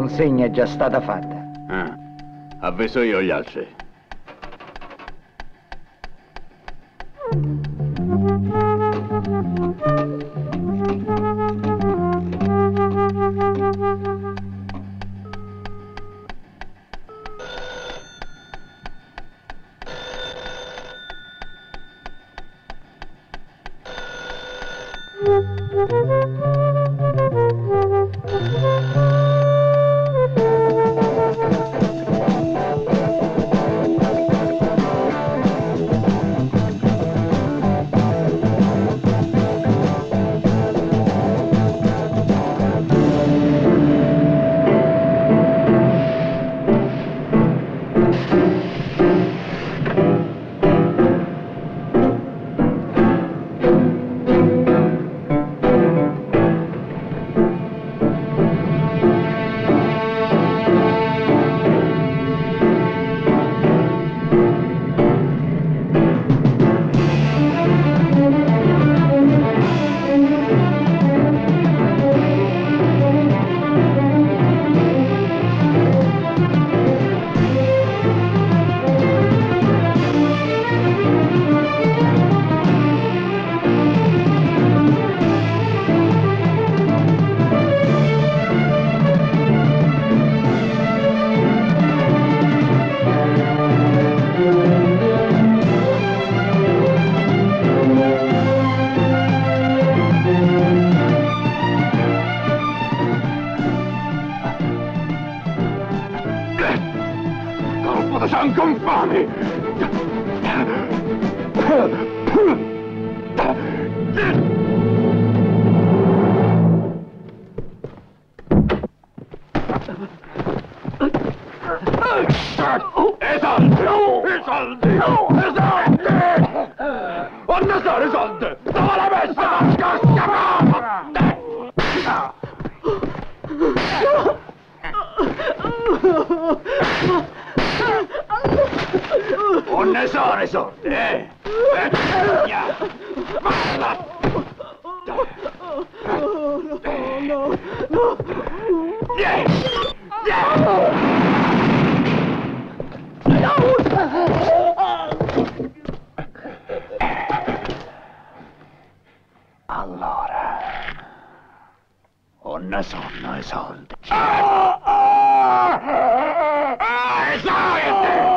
consegna è già stata fatta. Ah, avviso io gli altri. Non ne so le soldi, eh? Allora, non ne sono i soldi. I soldi!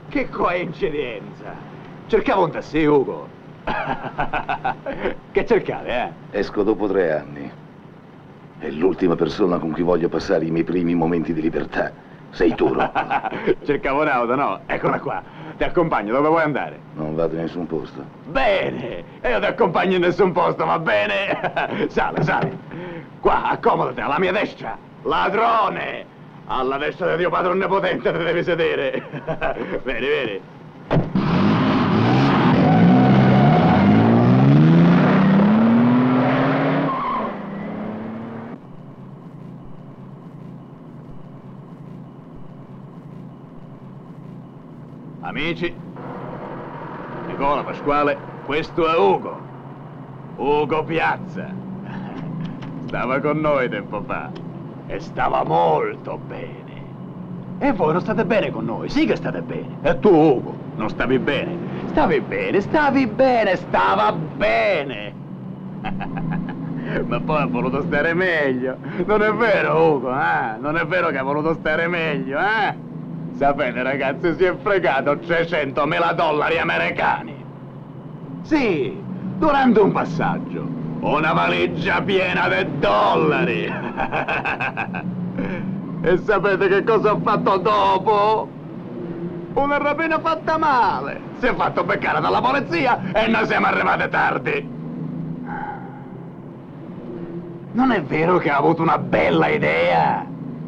Che coincidenza! Cercavo un tassì, Ugo. Che cercavi, eh? Esco dopo 3 anni. E l'ultima persona con cui voglio passare i miei primi momenti di libertà sei tu, Rocco. Cercavo un'auto, no? Eccola qua. Ti accompagno, dove vuoi andare? Non vado in nessun posto. Bene! E io ti accompagno in nessun posto, va bene? Sali, sali. Qua, accomodati, alla mia destra. Ladrone! Alla destra di Dio Padre Onnipotente ti devi sedere. Vieni, vieni. Amici, Nicola, Pasquale, questo è Ugo. Ugo Piazza. Stava con noi tempo fa e stava molto bene. E voi non state bene con noi? Sì che state bene. E tu, Ugo, non stavi bene? Stavi bene, stavi bene, stava bene. Ma poi ha voluto stare meglio. Non è vero, Ugo, eh? Non è vero che ha voluto stare meglio, eh? Sapete, ragazzi, si è fregato 300.000 dollari americani. Sì, durante un passaggio. Una valigia piena di dollari. E sapete che cosa ha fatto dopo? Una rapina fatta male. Si è fatto beccare dalla polizia e noi siamo arrivati tardi. Non è vero che ha avuto una bella idea?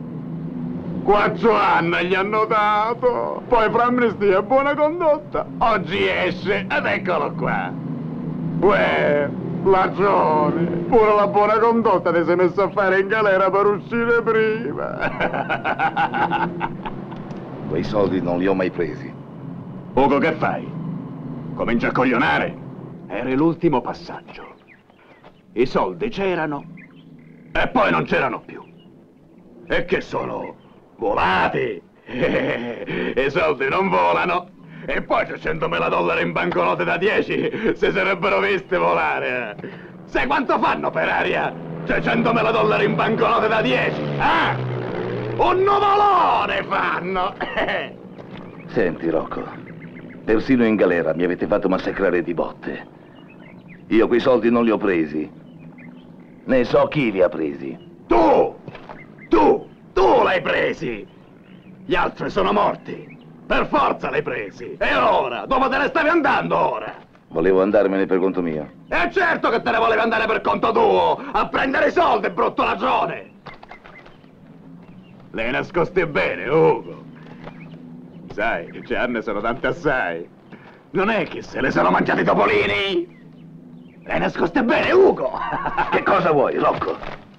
4 anni gli hanno dato, poi fra amnistia e buona condotta, oggi esce ed eccolo qua. Uè, ladrone, pure la buona condotta ti sei messo a fare in galera per uscire prima. Quei soldi non li ho mai presi. Ugo, che fai? Comincia a coglionare? Era l'ultimo passaggio. I soldi c'erano e poi non c'erano più. E che sono? Volati! I soldi non volano! E poi c'è 100.000 dollari in banconote da 10, si sarebbero viste volare! Sai quanto fanno per aria? C'è 100.000 dollari in banconote da 10, ah! Un nuvolone fanno! Senti, Rocco, persino in galera mi avete fatto massacrare di botte. Io quei soldi non li ho presi. Ne so chi li ha presi. Tu l'hai presi! Gli altri sono morti! Per forza l'hai presi! E ora? Dove te ne stavi andando ora? Volevo andarmene per conto mio. E certo che te ne volevi andare per conto tuo! A prendere i soldi, brutto ladrone! Le hai nascosti bene, Ugo! Sai, ce ne sono tante assai! Non è che se le sono mangiati i topolini? Le hai nascoste bene, Ugo! Che cosa vuoi, Rocco?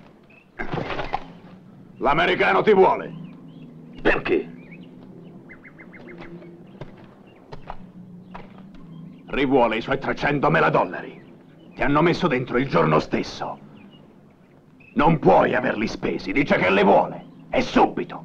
L'americano ti vuole! Perché? Rivuole i suoi 300.000 dollari. Ti hanno messo dentro il giorno stesso. Non puoi averli spesi, dice che li vuole. E subito.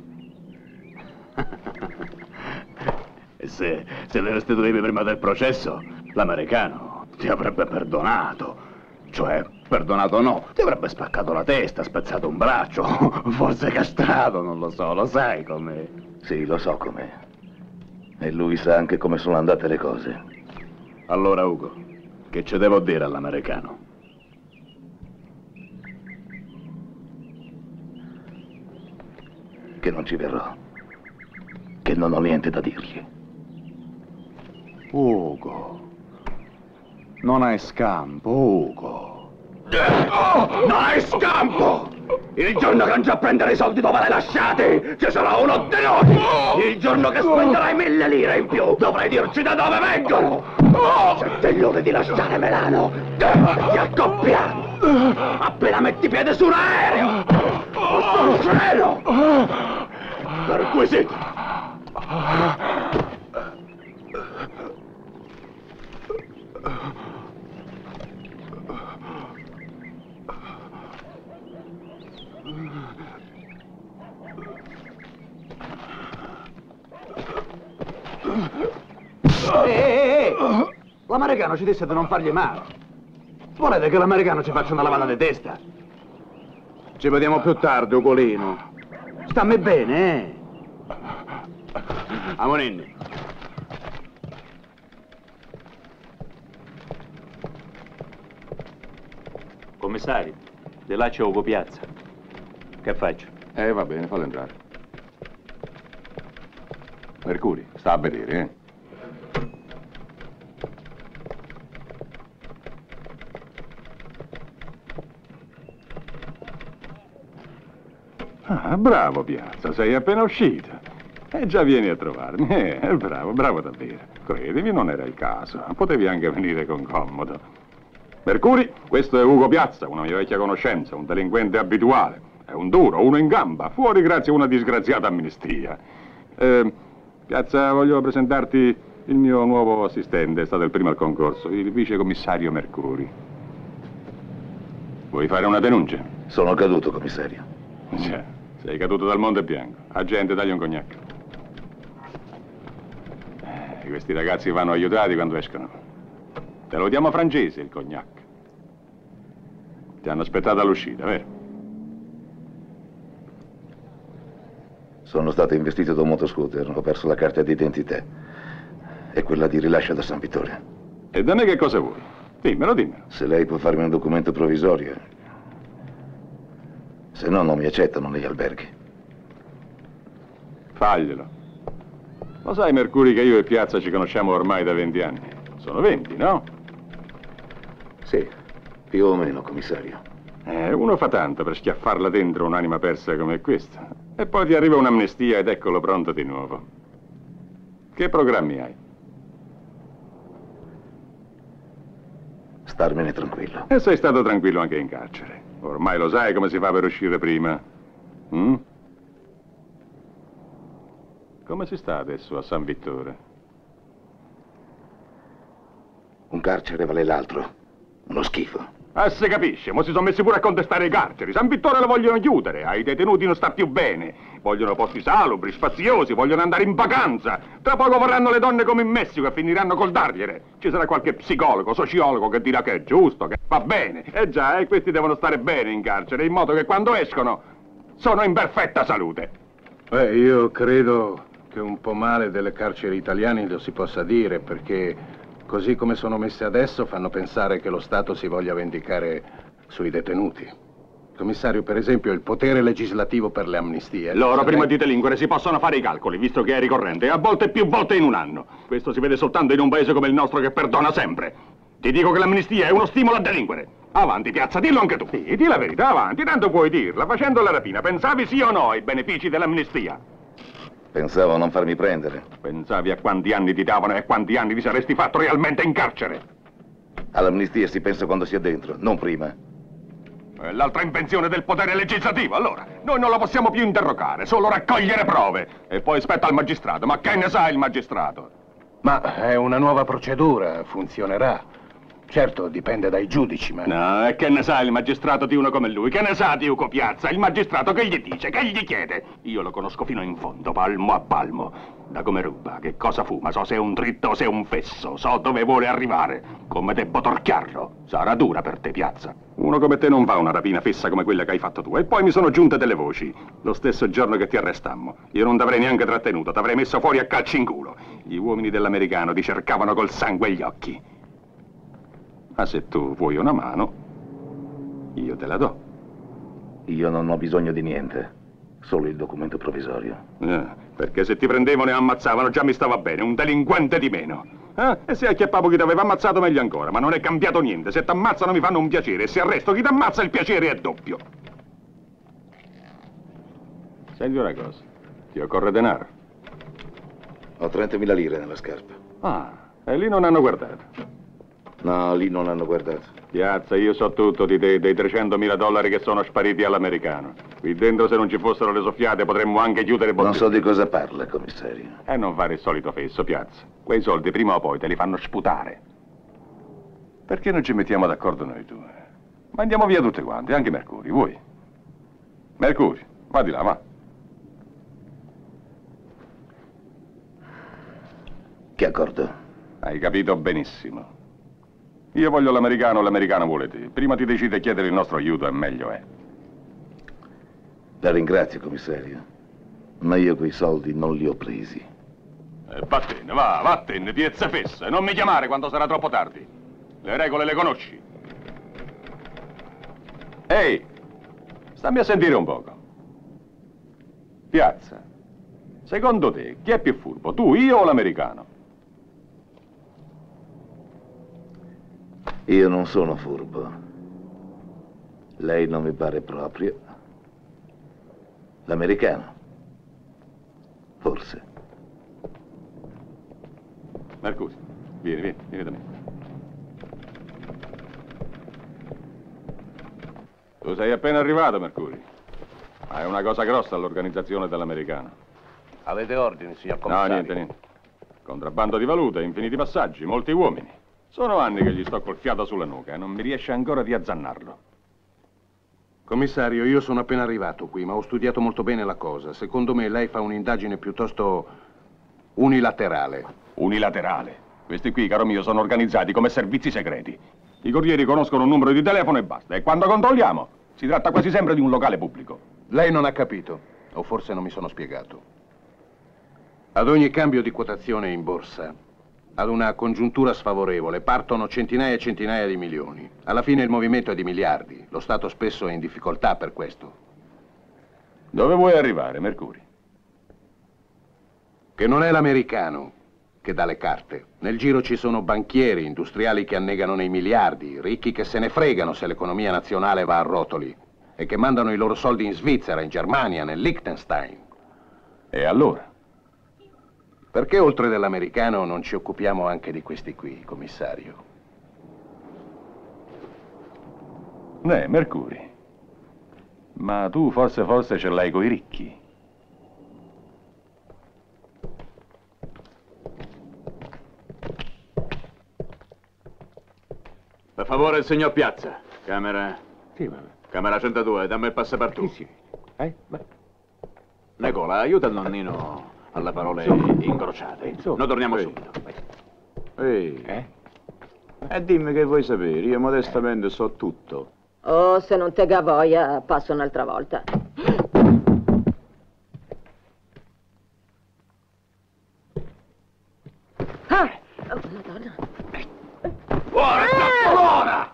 E se le restituivi prima del processo, l'americano ti avrebbe perdonato. Cioè, perdonato no, ti avrebbe spaccato la testa, spezzato un braccio, forse castrato, non lo so, lo sai com'è. Sì, lo so com'è. E lui sa anche come sono andate le cose. Allora, Ugo, che ci devo dire all'americano? Che non ci verrò. Che non ho niente da dirgli. Ugo, non hai scampo, Ugo. Non hai scampo! Il giorno che andrò a prendere i soldi dove l'hai lasciati, ci sarà uno di noi! Il giorno che spenderai 1.000 lire in più, dovrai dirci da dove vengono! Se te l'ore di lasciare Milano, ti accoppiamo! Appena metti piede su un aereo! O su un treno! Perquisito! L'americano ci disse di non fargli male. Volete che l'americano ci faccia una lavata di testa? Ci vediamo più tardi, Ugolino. Stammi bene, eh? Amoninni, Commissario, di là c'è Ugo Piazza. Che faccio? Va bene, fallo entrare. Mercuri, sta a vedere, eh? Ah, bravo Piazza, sei appena uscito. E già vieni a trovarmi. Bravo, bravo davvero. Credimi, non era il caso. Potevi anche venire con comodo. Mercuri, questo è Ugo Piazza, una mia vecchia conoscenza, un delinquente abituale. È un duro, uno in gamba, fuori grazie a una disgraziata amnistia. Piazza, voglio presentarti il mio nuovo assistente, è stato il primo al concorso, il vicecommissario Mercuri. Vuoi fare una denuncia? Sono caduto, commissario. Già, sei caduto dal Monte Bianco. Agente, dagli un cognac. Questi ragazzi vanno aiutati quando escono. Te lo diamo francese, il cognac. Ti hanno aspettato all'uscita, vero? Sono stato investito da un motoscooter, ho perso la carta d'identità e quella di rilascio da San Vittore. E da me che cosa vuoi? Dimmelo, dimmelo. Se lei può farmi un documento provvisorio, se no non mi accettano negli alberghi. Faglielo. Lo sai, Mercuri, che io e Piazza ci conosciamo ormai da 20 anni. Sono 20, no? Sì, più o meno, commissario. Uno fa tanto per schiaffarla dentro un'anima persa come questa. E poi ti arriva un'amnistia ed eccolo pronto di nuovo. Che programmi hai? Starmene tranquillo. E sei stato tranquillo anche in carcere. Ormai lo sai come si fa per uscire prima. Mm? Come si sta adesso a San Vittore? Un carcere vale l'altro. Uno schifo. Si capisce, ma si sono messi pure a contestare i carceri. San Vittore lo vogliono chiudere, ai detenuti non sta più bene. Vogliono posti salubri, spaziosi, vogliono andare in vacanza. Tra poco vorranno le donne come in Messico e finiranno col dargliele. Ci sarà qualche psicologo, sociologo che dirà che è giusto, che va bene. E già, questi devono stare bene in carcere, in modo che quando escono sono in perfetta salute. Io credo che un po' male delle carceri italiane lo si possa dire, perché così come sono messe adesso fanno pensare che lo Stato si voglia vendicare sui detenuti. Commissario, per esempio, il potere legislativo per le amnistie. Loro, prima di delinquere, si possono fare i calcoli, visto che è ricorrente, e a volte più volte in un anno. Questo si vede soltanto in un paese come il nostro che perdona sempre. Ti dico che l'amnistia è uno stimolo a delinquere. Avanti, Piazza, dillo anche tu. Sì, di la verità, avanti, tanto puoi dirla. Facendo la rapina, pensavi sì o no ai benefici dell'amnistia? Pensavo a non farmi prendere. Pensavi a quanti anni ti davano e a quanti anni ti saresti fatto realmente in carcere? All'amnistia si pensa quando si è dentro, non prima. È l'altra invenzione del potere legislativo, allora. Noi non la possiamo più interrogare, solo raccogliere prove. E poi spetta al magistrato. Ma che ne sa il magistrato? Ma è una nuova procedura, funzionerà. Certo, dipende dai giudici, ma... No, e che ne sa il magistrato di uno come lui? Che ne sa di Ugo Piazza? Il magistrato che gli dice, che gli chiede? Io lo conosco fino in fondo, palmo a palmo. Da come ruba, che cosa fuma, so se è un dritto o se è un fesso, so dove vuole arrivare, come debbo torchiarlo. Sarà dura per te, Piazza. Uno come te non va una rapina fessa come quella che hai fatto tu. E poi mi sono giunte delle voci. Lo stesso giorno che ti arrestammo, io non t'avrei neanche trattenuto, t'avrei messo fuori a calci in culo. Gli uomini dell'americano ti cercavano col sangue agli occhi. Ma se tu vuoi una mano, io te la do. Io non ho bisogno di niente, solo il documento provvisorio. Perché se ti prendevano e ammazzavano già mi stava bene, un delinquente di meno. E se acchiappavo chi ti aveva ammazzato meglio ancora, ma non è cambiato niente. Se ti ammazzano mi fanno un piacere e se arresto chi ti ammazza il piacere è doppio. Senti una cosa, ti occorre denaro? Ho 30.000 lire nella scarpa. E lì non hanno guardato. No, lì non hanno guardato. Piazza, io so tutto di te, dei 300.000 dollari che sono spariti all'americano. Qui dentro, se non ci fossero le soffiate, potremmo anche chiudere bottiglie. Non so di cosa parla, commissario. E non fare il solito fesso, Piazza. Quei soldi prima o poi te li fanno sputare. Perché non ci mettiamo d'accordo noi due? Ma andiamo via tutti quanti, anche Mercuri, vuoi? Mercuri, va di là, va. Che accordo? Hai capito benissimo. Io voglio l'americano, l'americano vuole te. Prima ti decidi a chiedere il nostro aiuto e meglio è. La ringrazio, commissario, ma io quei soldi non li ho presi. Vattene, vattene, tiezza fessa, e non mi chiamare quando sarà troppo tardi. Le regole le conosci. Ehi, stammi a sentire un poco. Piazza, secondo te chi è più furbo, tu, io o l'americano? Io non sono furbo. Lei non mi pare proprio. L'americano? Forse. Mercurio, vieni da me. Tu sei appena arrivato, Mercurio. Ma è una cosa grossa l'organizzazione dell'americano. Avete ordini, signor No, commissario? niente. Contrabbando di valuta, infiniti passaggi, molti uomini. Sono anni che gli sto col fiato sulla nuca e non mi riesce ancora di azzannarlo. Commissario, io sono appena arrivato qui, ma ho studiato molto bene la cosa. Secondo me lei fa un'indagine piuttosto unilaterale. Unilaterale. Questi qui, caro mio, sono organizzati come servizi segreti. I corrieri conoscono un numero di telefono e basta. E quando controlliamo, si tratta quasi sempre di un locale pubblico. Lei non ha capito, o forse non mi sono spiegato. Ad ogni cambio di quotazione in borsa, ad una congiuntura sfavorevole, partono centinaia e centinaia di milioni. Alla fine il movimento è di miliardi. Lo Stato spesso è in difficoltà per questo. Dove vuoi arrivare, Mercurio? Che non è l'americano che dà le carte. Nel giro ci sono banchieri, industriali che annegano nei miliardi, ricchi che se ne fregano se l'economia nazionale va a rotoli e che mandano i loro soldi in Svizzera, in Germania, nel Liechtenstein. E allora? Perché oltre dell'americano non ci occupiamo anche di questi qui, commissario? Mercurio. Ma tu forse ce l'hai coi ricchi. Per favore, il signor Piazza. Camera... Sì, vabbè. Camera 102, dammi il passapartout. Sì. Ma... Nicola, aiuta il nonnino alle parole incrociate. Noi torniamo subito. Ehi. E dimmi che vuoi sapere, io modestamente so tutto. Oh, se non te gavoia, passo un'altra volta. Ah! Oh, Madonna. Ora, ora!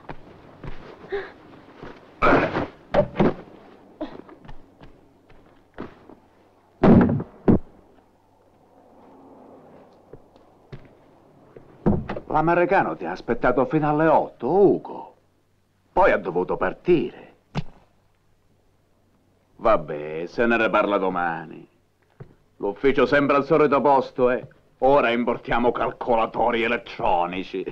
L'americano ti ha aspettato fino alle 8, Ugo. Poi ha dovuto partire. Vabbè, se ne riparla domani. L'ufficio sembra al solito posto, eh? Ora importiamo calcolatori elettronici.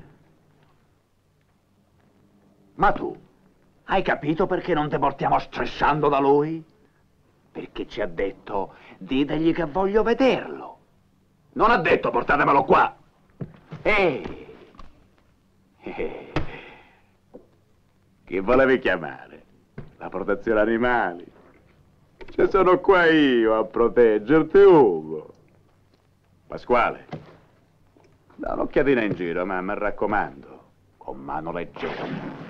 Ma tu, hai capito perché non ti portiamo stressando da lui? Perché ci ha detto, ditegli che voglio vederlo. Non ha detto portatemelo qua. Chi volevi chiamare? La protezione animali. Ci sono qua io a proteggerti, Ugo. Pasquale, da un'occhiatina in giro, ma mi raccomando, con mano leggera.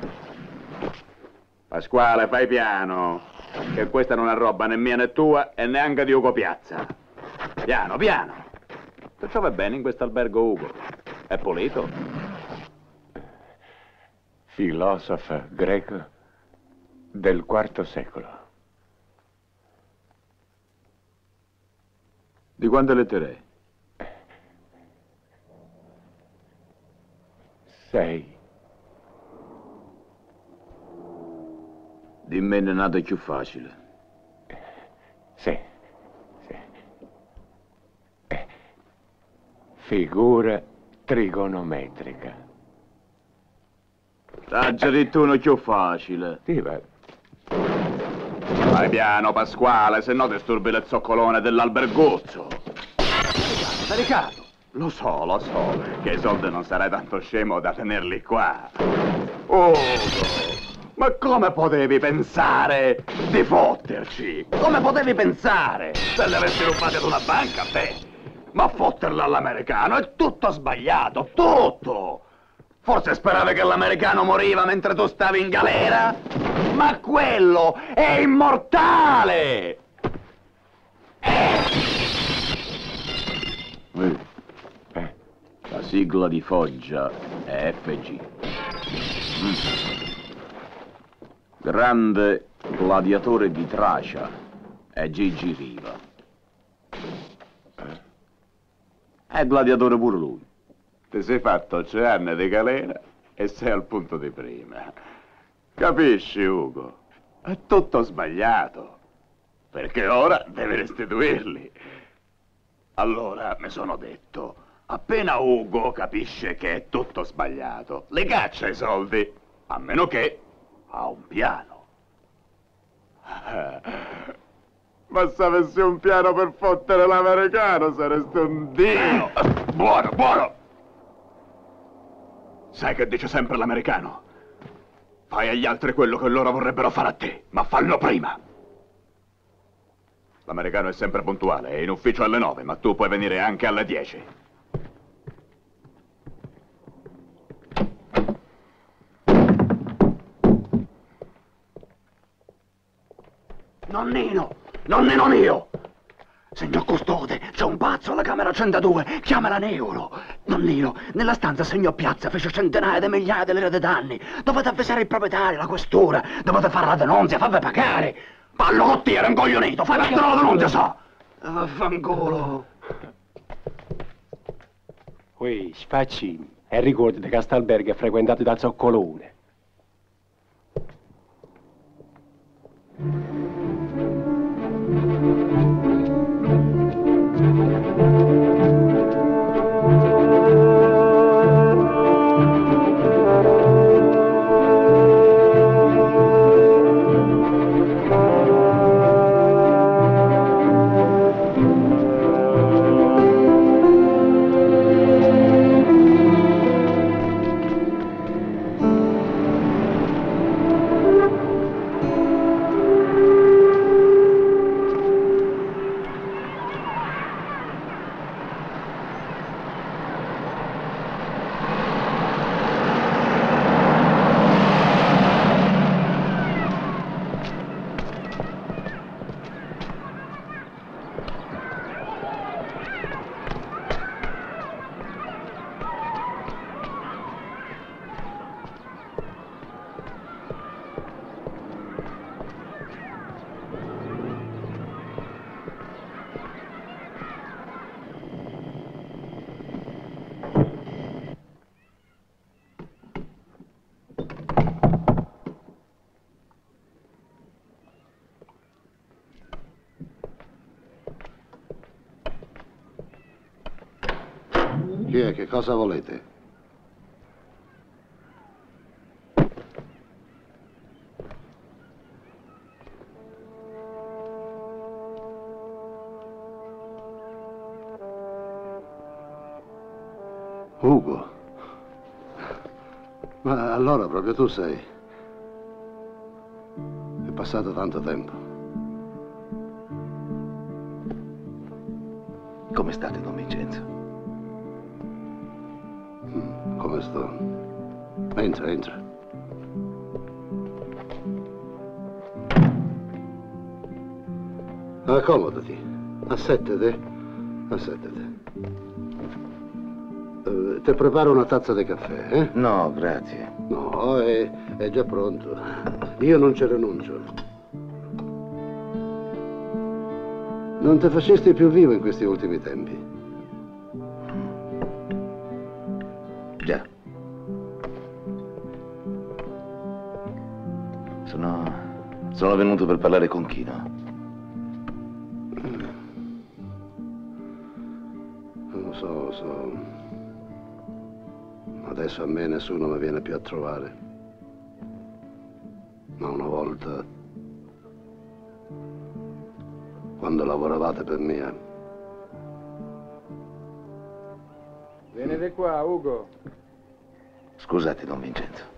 Pasquale, fai piano, che questa non è roba né mia né tua e neanche di Ugo Piazza. Piano, piano. Ti trovi bene in questo albergo, Ugo? È pulito? Filosofo greco del IV secolo. Di quante lettere? 6. Dimmi ne nata più facile. Sì. Figura trigonometrica. Taggiati tu uno più facile. Sì, va. Vai piano, Pasquale, se no disturbi le zoccolone dell'albergozzo. Delicato. Lo so, che i soldi non sarai tanto scemo da tenerli qua. Oh, ma come potevi pensare di fotterci? Come potevi pensare? Se li avessi rubati ad una banca, beh. Ma fotterla all'americano è tutto sbagliato, tutto! Forse speravi che l'americano moriva mentre tu stavi in galera? Ma quello è immortale! La sigla di Foggia è FG. grande gladiatore di Tracia è Gigi Riva. È gladiatore pure lui. Ti sei fatto 8 anni di galera e sei al punto di prima. Capisci, Ugo? È tutto sbagliato. Perché ora devi restituirli. Allora mi sono detto, appena Ugo capisce che è tutto sbagliato, le caccia i soldi, a meno che ha un piano. Ma se avessi un piano per fottere l'americano saresti un dio. Buono, buono! Sai che dice sempre l'americano? Fai agli altri quello che loro vorrebbero fare a te, ma fallo prima. L'americano è sempre puntuale, è in ufficio alle 9, ma tu puoi venire anche alle 10. Nonnino! Nonnino mio! Signor custode, c'è un pazzo alla camera 102, chiamala Neuro. Nonnino, nella stanza signor Piazza fece centinaia di migliaia di lire di danni. Dovete avvisare il proprietario, la questura, dovete fare la denunzia, farvi pagare. Pallotti, era incoglionito, fai mettere la denunzia, sa! Vaffanculo. Ui, spacci, e ricordati che Castalbergo è frequentato da zoccolone. Chi è? Che cosa volete? Ugo. Ma allora proprio tu sei. È passato tanto tempo. Come state, Don Vincenzo? Come sto? Entra, entra. Accomodati. Assettete. Assettete. Ti preparo una tazza di caffè, eh? No, grazie. No, è già pronto. Io non ci rinuncio. Non ti facesti più vivo in questi ultimi tempi. Già. Sono venuto per parlare con Chino. Lo so. Adesso a me nessuno mi viene più a trovare. Ma una volta, quando lavoravate per me. Venite qua, Ugo. Scusate, Don Vincenzo.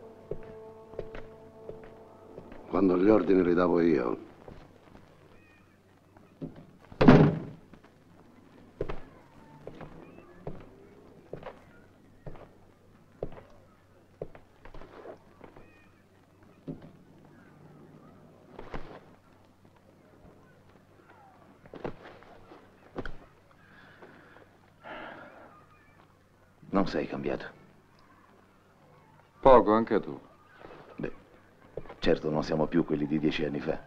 Quando gli ordini li davo io. Non sei cambiato. Poco, anche tu. Beh, Certo, non siamo più quelli di 10 anni fa.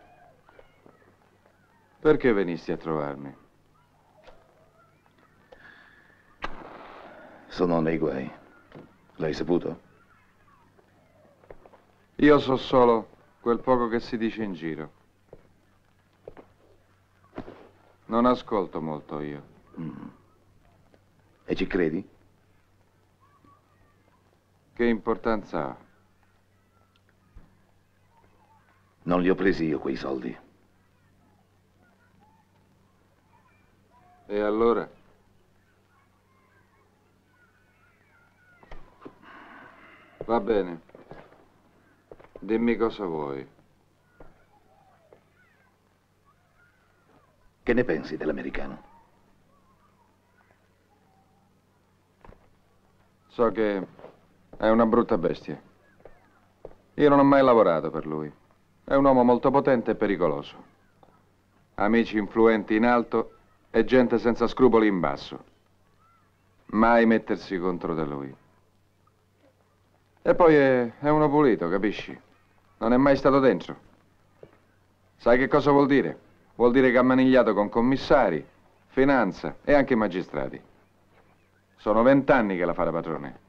Perché venisti a trovarmi? Sono nei guai. L'hai saputo? Io so solo quel poco che si dice in giro. Non ascolto molto io. E ci credi? Che importanza ha? Non li ho presi io quei soldi. E allora? Va bene. Dimmi cosa vuoi. Che ne pensi dell'americano? So che è una brutta bestia. Io non ho mai lavorato per lui. È un uomo molto potente e pericoloso. Amici influenti in alto e gente senza scrupoli in basso. Mai mettersi contro di lui. E poi è uno pulito, capisci? Non è mai stato dentro. Sai che cosa vuol dire? Vuol dire che ha manigliato con commissari, finanza e anche magistrati. Sono 20 anni che la fa da padrone.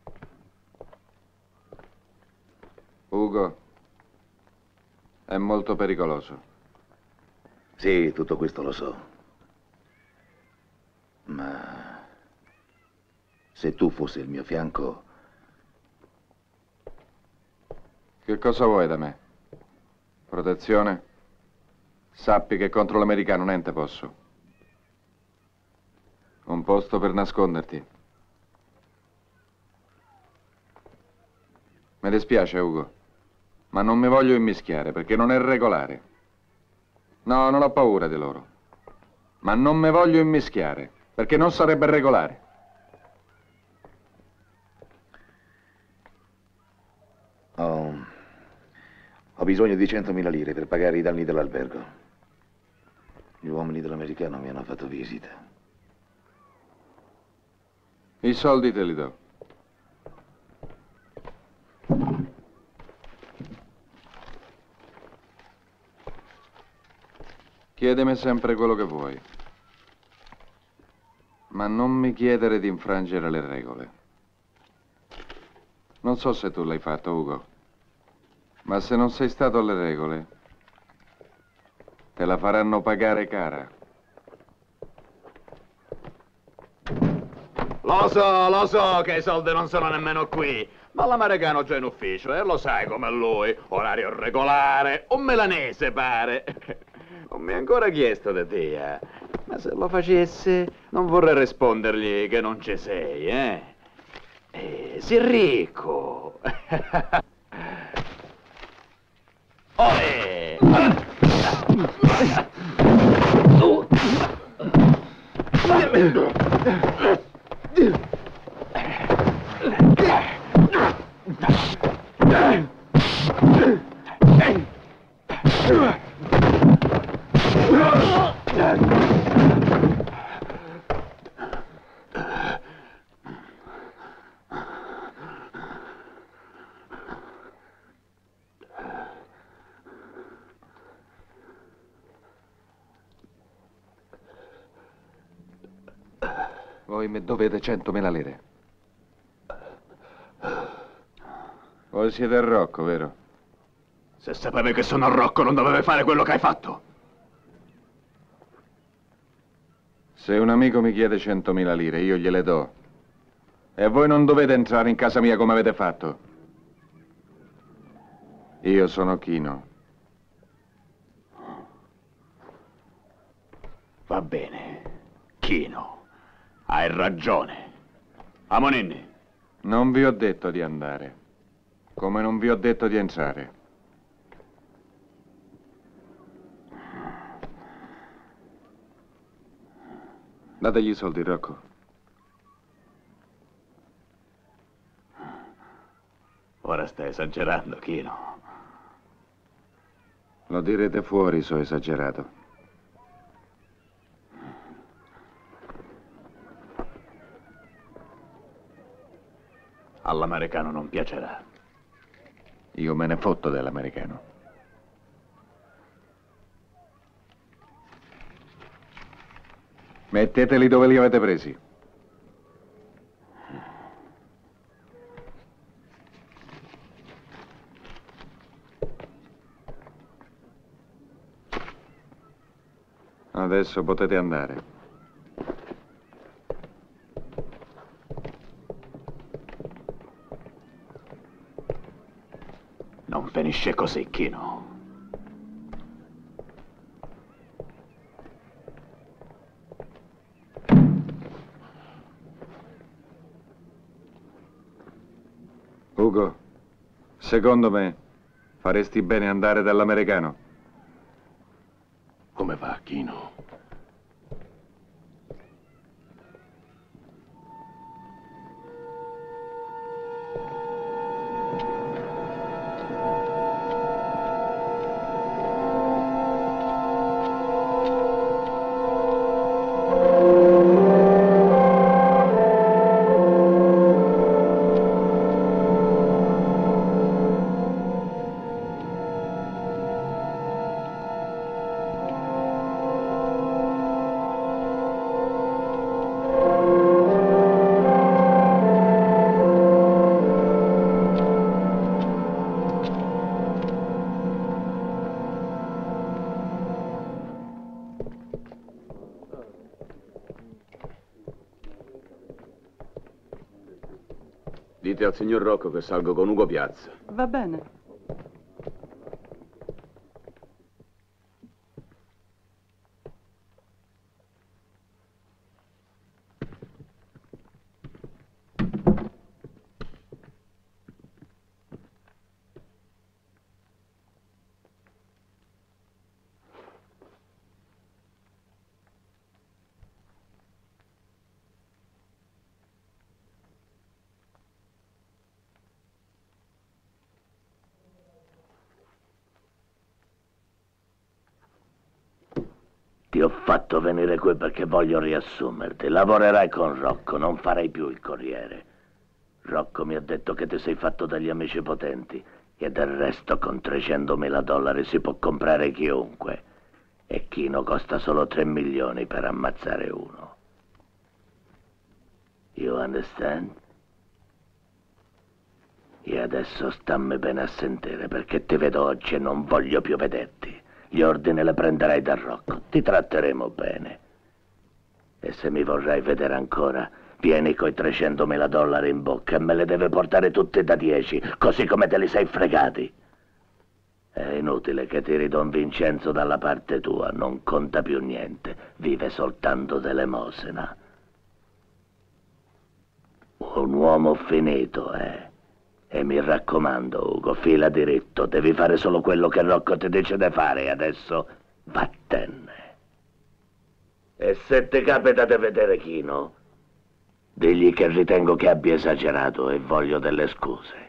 Ugo, è molto pericoloso. Sì, tutto questo lo so. Ma se tu fossi al mio fianco... Che cosa vuoi da me? Protezione? Sappi che contro l'americano niente posso. Un posto per nasconderti. Mi dispiace, Ugo, ma non mi voglio immischiare perché non è regolare. No, non ho paura di loro. Ma non mi voglio immischiare perché non sarebbe regolare. Ho bisogno di 100.000 lire per pagare i danni dell'albergo. Gli uomini dell'americano mi hanno fatto visita. I soldi te li do. Chiedimi sempre quello che vuoi. Ma non mi chiedere di infrangere le regole. Non so se tu l'hai fatto, Ugo. Ma se non sei stato alle regole, te la faranno pagare cara. Lo so che i soldi non sono nemmeno qui, ma l'americano già in ufficio, e lo sai come lui, orario regolare, un milanese pare. Non mi ha ancora chiesto di te, ma se lo facesse non vorrei rispondergli che non ci sei, sei ricco. Olè! Voi mi dovete 100.000 lire. Voi siete Rocco, vero? Se sapevi che sono Rocco non dovevi fare quello che hai fatto. Se un amico mi chiede 100.000 lire, io gliele do. E voi non dovete entrare in casa mia come avete fatto. Io sono Chino. Va bene, Chino. Hai ragione. Amoninni. Non vi ho detto di andare, come non vi ho detto di entrare. Dategli i soldi, Rocco. Ora stai esagerando, Chino. Lo direte fuori se ho esagerato. All'americano non piacerà. Io me ne fotto dell'americano. Metteteli dove li avete presi. Adesso potete andare. Non finisce così, Kino. Ugo, secondo me faresti bene andare dall'americano. Come va, Kino? Dite al signor Rocco che salgo con Ugo Piazza. Va bene. Ti ho fatto venire qui perché voglio riassumerti. Lavorerai con Rocco, non farai più il corriere. Rocco mi ha detto che ti sei fatto degli amici potenti e del resto con $300.000 si può comprare chiunque. E Kino costa solo 3 milioni per ammazzare uno. You understand? E adesso stammi bene a sentire perché ti vedo oggi e non voglio più vederti. Gli ordini le prenderai da Rocco, ti tratteremo bene. E se mi vorrai vedere ancora, vieni coi $300.000 in bocca e me le deve portare tutte da 10, così come te li sei fregati. È inutile che tiri Don Vincenzo dalla parte tua, non conta più niente, vive soltanto d'elemosina. Un uomo finito, E mi raccomando, Ugo, fila diritto, devi fare solo quello che Rocco ti dice di fare e adesso vattene. E se ti capita di vedere Kino, digli che ritengo che abbia esagerato e voglio delle scuse.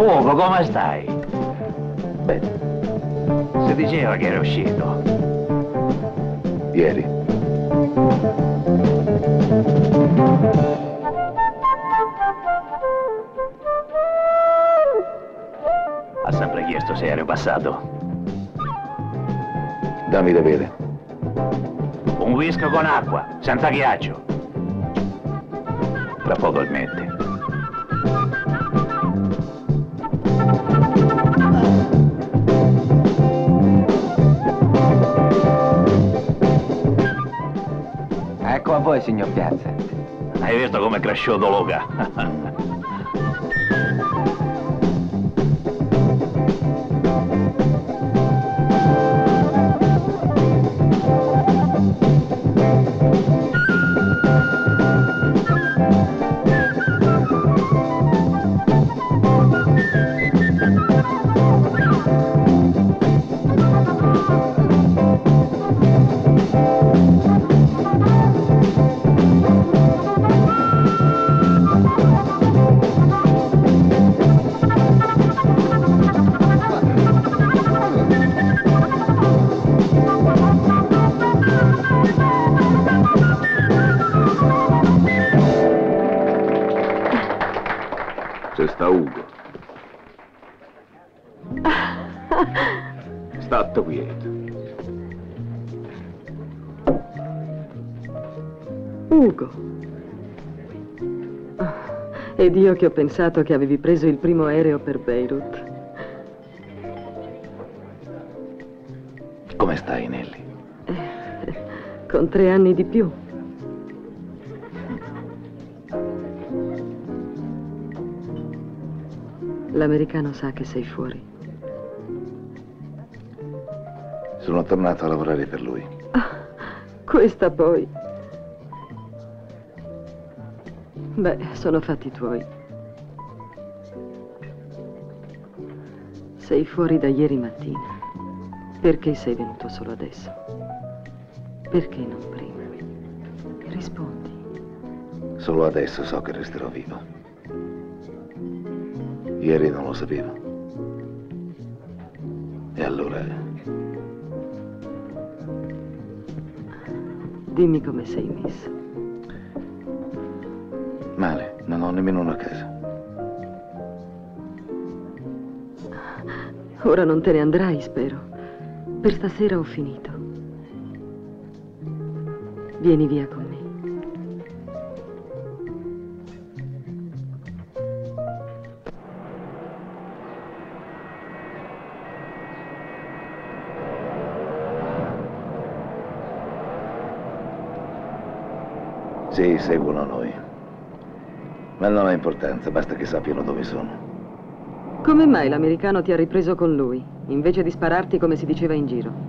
Ugo, come stai? Bene. Si diceva che era uscito. Ieri. Ha sempre chiesto se ero passato. Dammi da bere. Un whisky con acqua, senza ghiaccio. Tra poco il mette. Ecco a voi, signor Piazza. Hai visto come è cresciuto Luca? C'è sta Ugo. State quieto. Ugo. Ed io che ho pensato che avevi preso il primo aereo per Beirut. Come stai, Nelly? Con 3 anni di più. L'americano sa che sei fuori. Sono tornato a lavorare per lui. Questa poi. Beh, sono fatti tuoi. Sei fuori da ieri mattina. Perché sei venuto solo adesso? Perché non prima? Rispondi. Solo adesso so che resterò vivo. Ieri non lo sapevo. E allora... Dimmi come sei messo. Male, non ho nemmeno una casa. Ora non te ne andrai, spero. Per stasera ho finito. Vieni via con me. Sì, seguono noi. Ma non ha importanza, basta che sappiano dove sono. Come mai l'americano ti ha ripreso con lui, invece di spararti come si diceva in giro?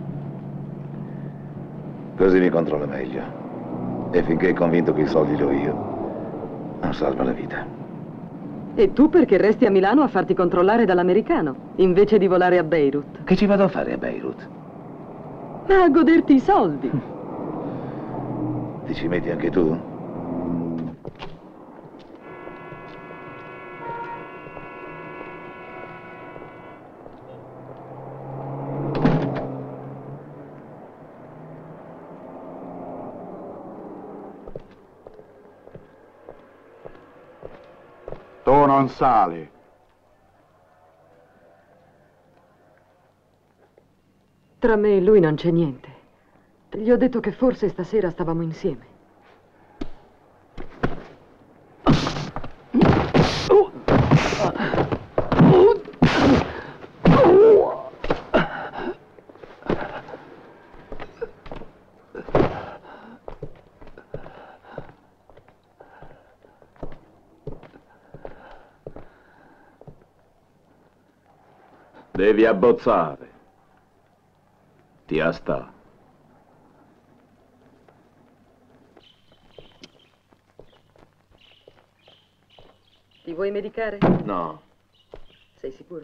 Così mi controlla meglio. E finché è convinto che i soldi li ho io, non salva la vita. E tu perché resti a Milano a farti controllare dall'americano, invece di volare a Beirut? Che ci vado a fare a Beirut? Ma a goderti i soldi. Ti ci metti anche tu? Tu non sali. Tra me e lui non c'è niente. Gli ho detto che forse stasera stavamo insieme. Devi abbozzare. Ti sta. Ti vuoi medicare? No. Sei sicuro?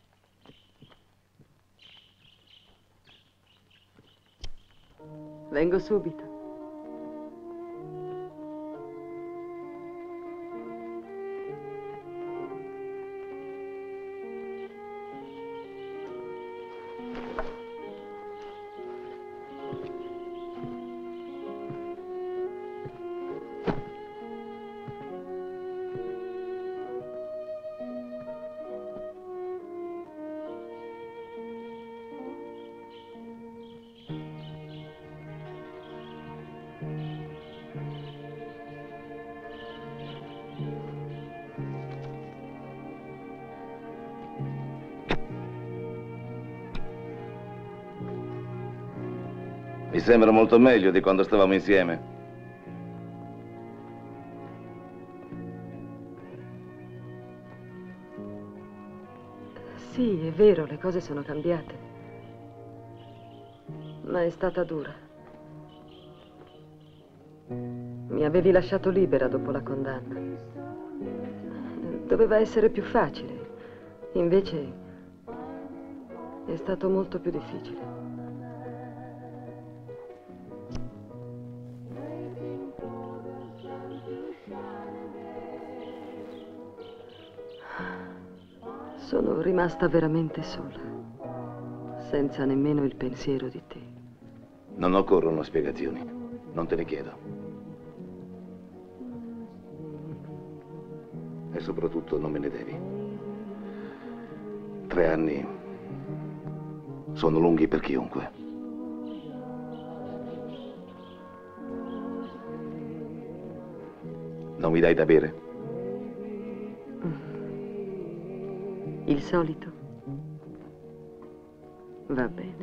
Vengo subito. Mi sembra molto meglio di quando stavamo insieme. Sì, è vero, le cose sono cambiate. Ma è stata dura. Mi avevi lasciato libera dopo la condanna. Doveva essere più facile. Invece è stato molto più difficile. Sono rimasta veramente sola, senza nemmeno il pensiero di te. Non occorrono spiegazioni, non te ne chiedo. E soprattutto non me ne devi. 3 anni sono lunghi per chiunque. Non mi dai da bere? Il solito? Va bene.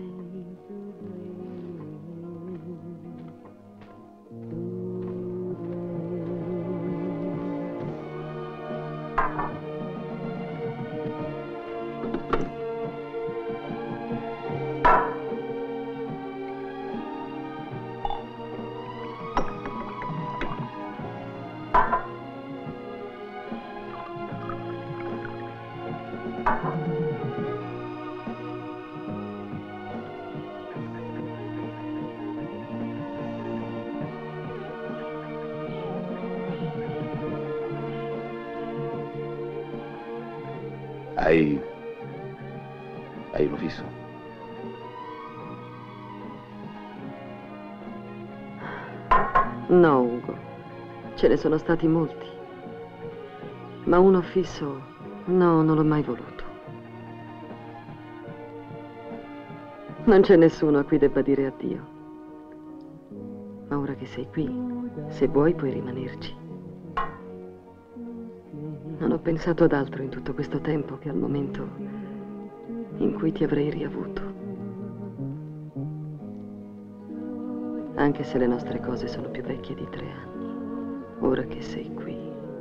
Hai uno fisso? No, Ugo. Ce ne sono stati molti. Ma uno fisso, no, non l'ho mai voluto. Non c'è nessuno a cui debba dire addio. Ma ora che sei qui, se vuoi puoi rimanerci. Non ho pensato ad altro in tutto questo tempo che al momento in cui ti avrei riavuto. Anche se le nostre cose sono più vecchie di 3 anni, ora che sei qui.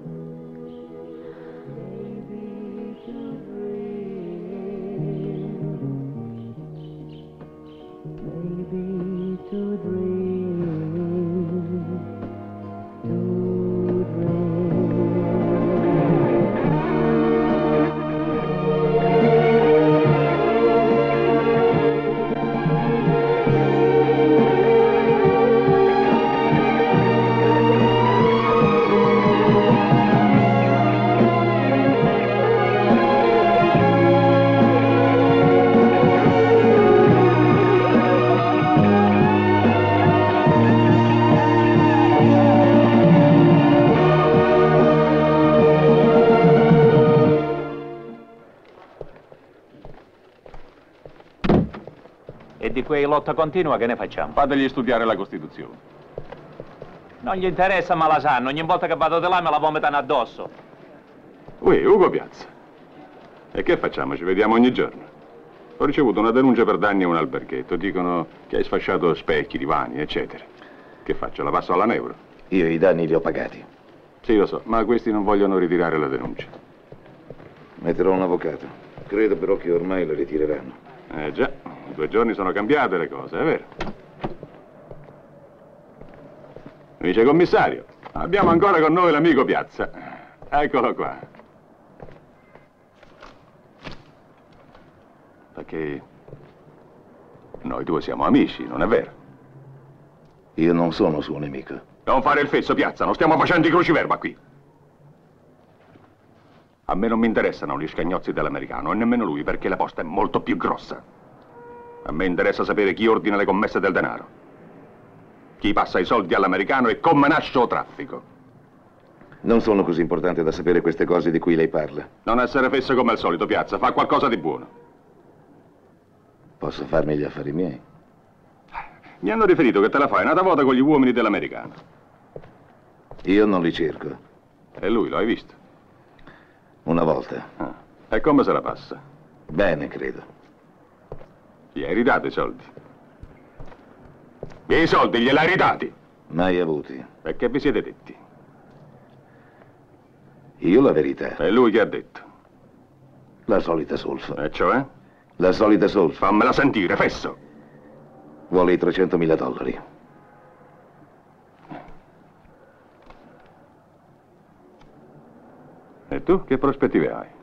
Lotta continua, che ne facciamo? Fategli studiare la Costituzione. Non gli interessa, ma la sanno. Ogni volta che vado di là me la vomitano addosso. Ui, Ugo Piazza. E che facciamo? Ci vediamo ogni giorno. Ho ricevuto una denuncia per danni a un alberghetto. Dicono che hai sfasciato specchi, divani, eccetera. Che faccio? La passo alla Neuro? Io i danni li ho pagati. Sì, lo so, ma questi non vogliono ritirare la denuncia. Metterò un avvocato. Credo però che ormai la ritireranno. Già, in 2 giorni sono cambiate le cose, è vero. Vice commissario, abbiamo ancora con noi l'amico Piazza. Eccolo qua. Perché noi 2 siamo amici, non è vero? Io non sono suo nemico. Non fare il fesso, Piazza, non stiamo facendo i cruciverba qui. A me non mi interessano gli scagnozzi dell'americano, e nemmeno lui, perché la posta è molto più grossa. A me interessa sapere chi ordina le commesse del denaro, chi passa i soldi all'americano e come nasce o traffico. Non sono così importanti da sapere queste cose di cui lei parla. Non essere fesso come al solito, Piazza, fa qualcosa di buono. Posso farmi gli affari miei? Mi hanno riferito che te la fai una volta con gli uomini dell'americano. Io non li cerco. E lui, lo hai visto? Una volta. Ah. E come se la passa? Bene, credo. Gli hai ridato i soldi? E i soldi gliel'hai ridati? Mai avuti. E che vi siete detti? Io la verità. E lui che ha detto? La solita solfa. E cioè? La solita solfa. Fammela sentire, fesso. Vuole i $300.000. E tu che prospettive hai?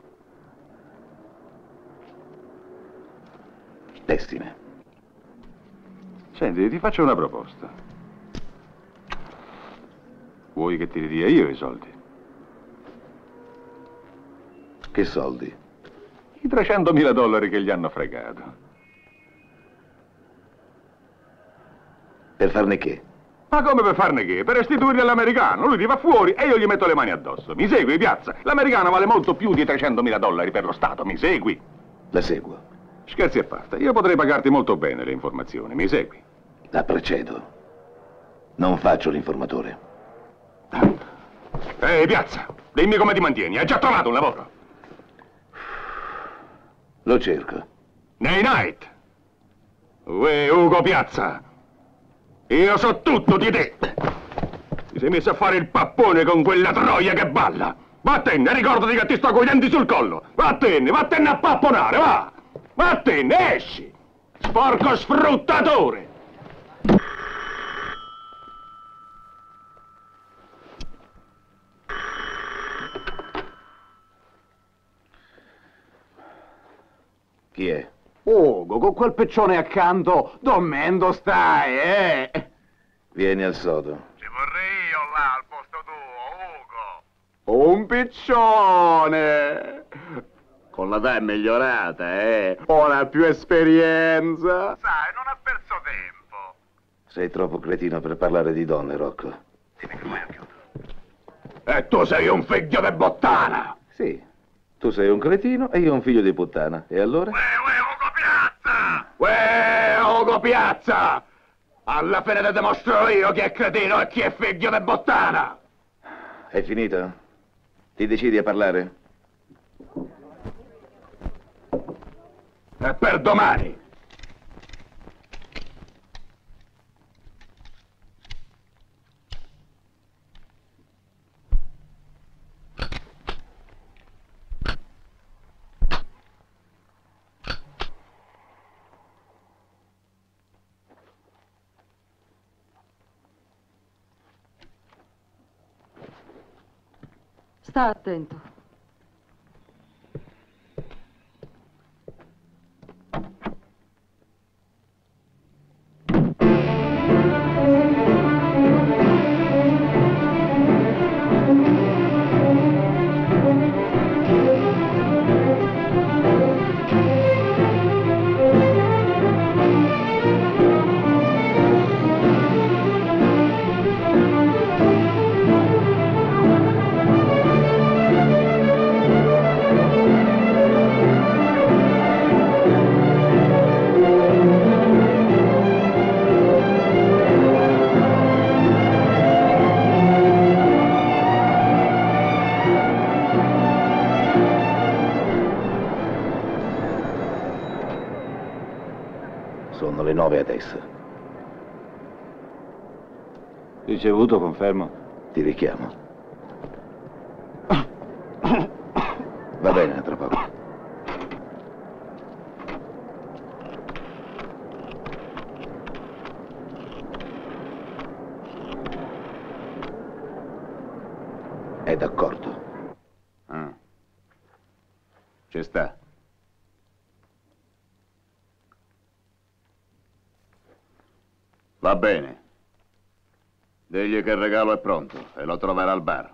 Pessime. Senti, ti faccio una proposta. Vuoi che ti ridia io i soldi? Che soldi? I $300.000 che gli hanno fregato. Per farne che? Ma come per farne che? Per restituirli all'americano. Lui ti va fuori e io gli metto le mani addosso. Mi segui, piazza? L'americano vale molto più di $300.000 per lo Stato. Mi segui? La seguo. Scherzi a parte, io potrei pagarti molto bene le informazioni. Mi segui? La precedo. Non faccio l'informatore. Ehi, piazza, dimmi come ti mantieni. Hai già trovato un lavoro? Lo cerco. Nei Night. Uè, Ugo Piazza. Io so tutto di te. Ti sei messo a fare il pappone con quella troia che balla. Vattene, ricordati che ti sto coi denti sul collo. Vattene a papponare, va. Vattene, esci. Sporco sfruttatore. Chi è? Ugo, con quel piccione accanto, dormendo stai, Vieni al sodo. Ci vorrei io là al posto tuo, Ugo. Un piccione! Con l'età è migliorata, Ora ha più esperienza. Sai, non ha perso tempo. Sei troppo cretino per parlare di donne, Rocco. E tu sei un figlio di bottana! Sì. Tu sei un cretino e io un figlio di puttana. E allora? Uè, Ugo Piazza! Alla fine ti dimostro io chi è cretino e chi è figlio di bottana! Hai finito? Ti decidi a parlare? E per domani! Sta attento. Sono le 9 adesso. Ricevuto, confermo. Ti richiamo. Va bene, a tra poco. È d'accordo. Ci sta. Va bene. Digli che il regalo è pronto e lo troverà al bar.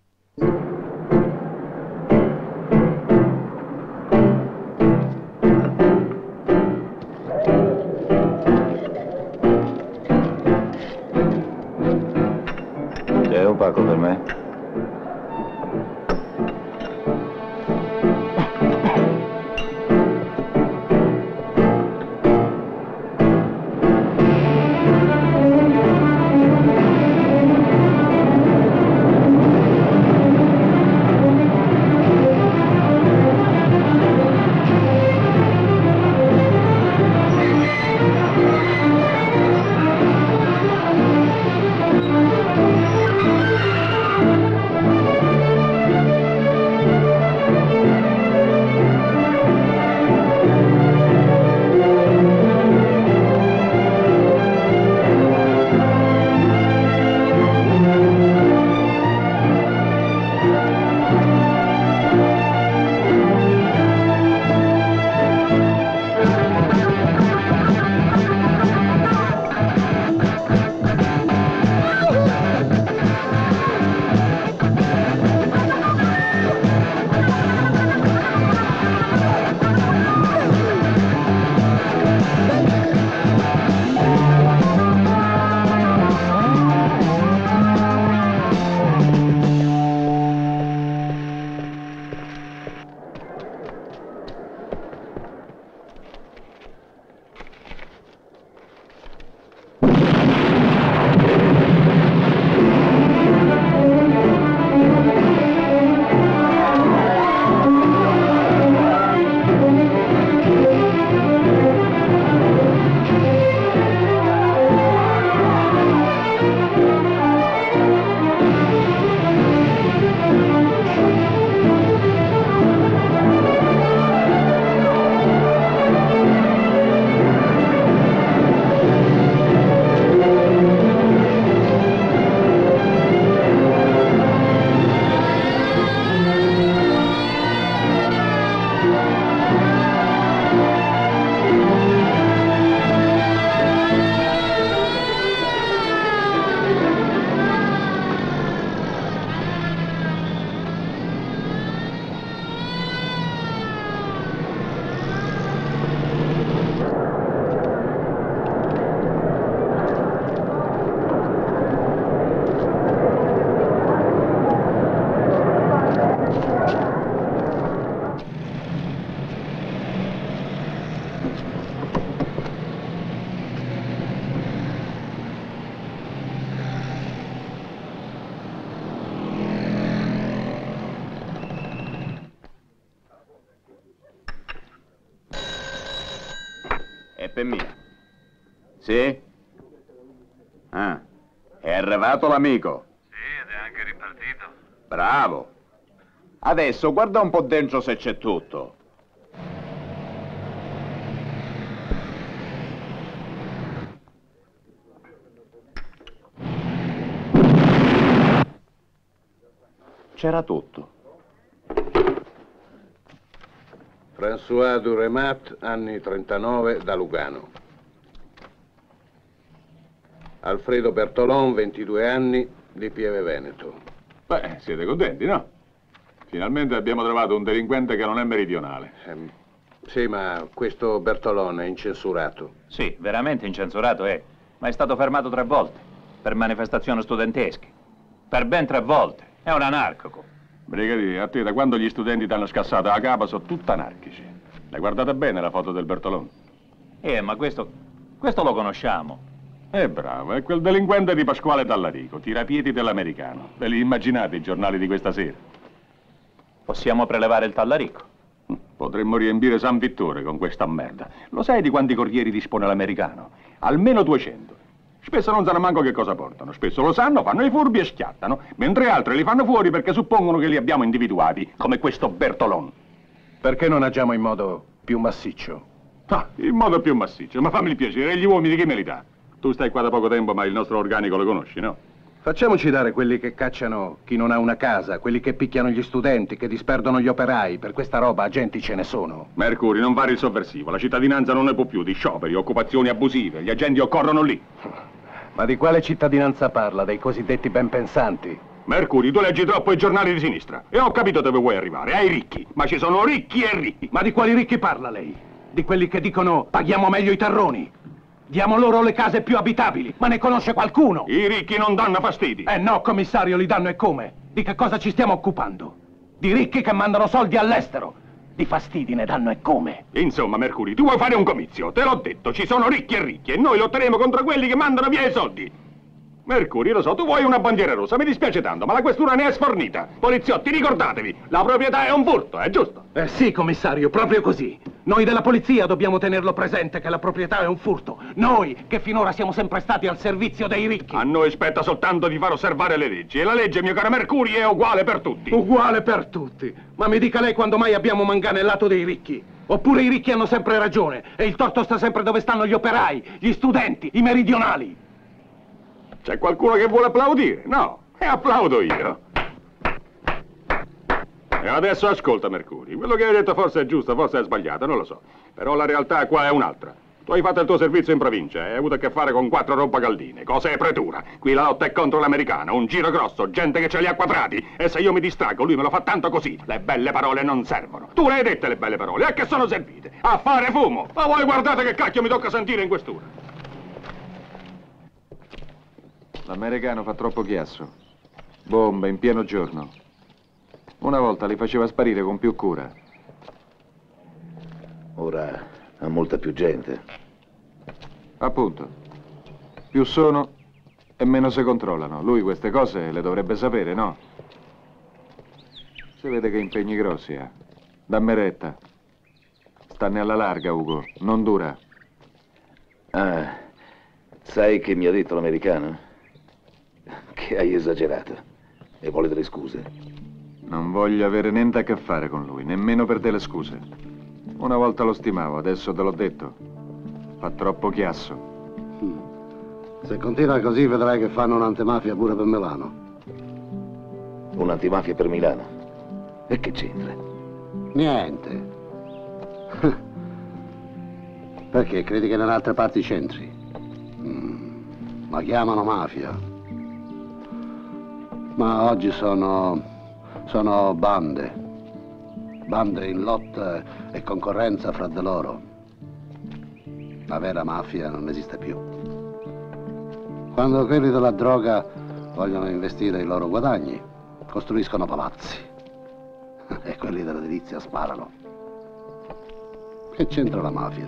C'è un pacco per me? Giuseppe, è mia. Sì? Ah, è arrivato l'amico. Sì, ed è anche ripartito. Bravo. Adesso guarda un po' dentro se c'è tutto. C'era tutto. François Duremat, anni 39, da Lugano. Alfredo Bertolon, 22 anni, di Pieve Veneto. Beh, siete contenti, no? Finalmente abbiamo trovato un delinquente che non è meridionale. Sì, ma questo Bertolon è incensurato. Sì, veramente incensurato è, ma è stato fermato 3 volte per manifestazioni studentesche. Per ben 3 volte. È un anarchico. Brigadiere, a te da quando gli studenti ti hanno scassato la capa sono tutti anarchici. L'hai guardata bene la foto del Bertolon? Ma questo lo conosciamo. Bravo, è quel delinquente di Pasquale Tallarico, tirapiedi dell'americano. Ve li immaginate i giornali di questa sera? Possiamo prelevare il Tallarico. Potremmo riempire San Vittore con questa merda. Lo sai di quanti corrieri dispone l'americano? Almeno 200. Spesso non sanno manco che cosa portano, spesso lo sanno, fanno i furbi e schiattano, mentre altri li fanno fuori perché suppongono che li abbiamo individuati, come questo Bertolon. Perché non agiamo in modo più massiccio? Ah, in modo più massiccio, ma fammi il piacere, e gli uomini chi me li dà? Tu stai qua da poco tempo, ma il nostro organico lo conosci, no? Facciamoci dare quelli che cacciano chi non ha una casa, quelli che picchiano gli studenti, che disperdono gli operai. Per questa roba agenti ce ne sono. Mercuri, non fare il sovversivo, la cittadinanza non ne può più di scioperi, occupazioni abusive, gli agenti occorrono lì. Ma di quale cittadinanza parla? Dei cosiddetti ben pensanti? Mercuri, tu leggi troppo i giornali di sinistra e ho capito dove vuoi arrivare, ai ricchi, ma ci sono ricchi e ricchi. Ma di quali ricchi parla lei? Di quelli che dicono paghiamo meglio i terroni, diamo loro le case più abitabili, ma ne conosce qualcuno? I ricchi non danno fastidi. No, commissario, li danno e come? Di che cosa ci stiamo occupando? Di ricchi che mandano soldi all'estero. Di fastidi ne danno e come? Insomma, Mercuri, tu vuoi fare un comizio, te l'ho detto, ci sono ricchi e ricchi e noi lotteremo contro quelli che mandano via i soldi. Mercuri, lo so, tu vuoi una bandiera rossa, mi dispiace tanto, ma la questura ne è sfornita. Poliziotti, ricordatevi, la proprietà è un furto, è giusto? Sì, commissario, proprio così. Noi della polizia dobbiamo tenerlo presente che la proprietà è un furto. Noi, che finora siamo sempre stati al servizio dei ricchi. A noi spetta soltanto di far osservare le leggi, e la legge, mio caro Mercuri, è uguale per tutti. Uguale per tutti? Ma mi dica lei quando mai abbiamo manganellato dei ricchi? Oppure i ricchi hanno sempre ragione, e il torto sta sempre dove stanno gli operai, gli studenti, i meridionali? C'è qualcuno che vuole applaudire? No, e applaudo io. E adesso ascolta, Mercuri, quello che hai detto forse è giusto, forse è sbagliato, non lo so. Però la realtà qua è un'altra. Tu hai fatto il tuo servizio in provincia e hai avuto a che fare con 4 rompacaldine, cose e pretura. Qui la lotta è contro l'americano, un giro grosso, gente che ce li ha quadrati. E se io mi distraggo, lui me lo fa tanto così. Le belle parole non servono. Tu le hai dette le belle parole, a che sono servite? A fare fumo. Ma voi guardate che cacchio mi tocca sentire in questura. L'americano fa troppo chiasso. Bombe in pieno giorno. Una volta li faceva sparire con più cura. Ora ha molta più gente. Appunto. Più sono e meno si controllano. Lui queste cose le dovrebbe sapere, no? Si vede che impegni grossi ha. Dammi retta. Stanne alla larga, Ugo. Non dura. Ah, sai che mi ha detto l'americano? Che hai esagerato e vuole delle scuse. Non voglio avere niente a che fare con lui, nemmeno per delle scuse. Una volta lo stimavo, adesso te l'ho detto. Fa troppo chiasso. Se continua così vedrai che fanno un'antimafia pure per Milano. Un'antimafia per Milano? E che c'entra? Niente. Perché credi che in altre parti c'entri? La chiamano mafia. Ma oggi sono bande. Bande in lotta e concorrenza fra di loro. La vera mafia non esiste più. Quando quelli della droga vogliono investire i loro guadagni, costruiscono palazzi. E quelli dell'edilizia sparano. Che c'entra la mafia?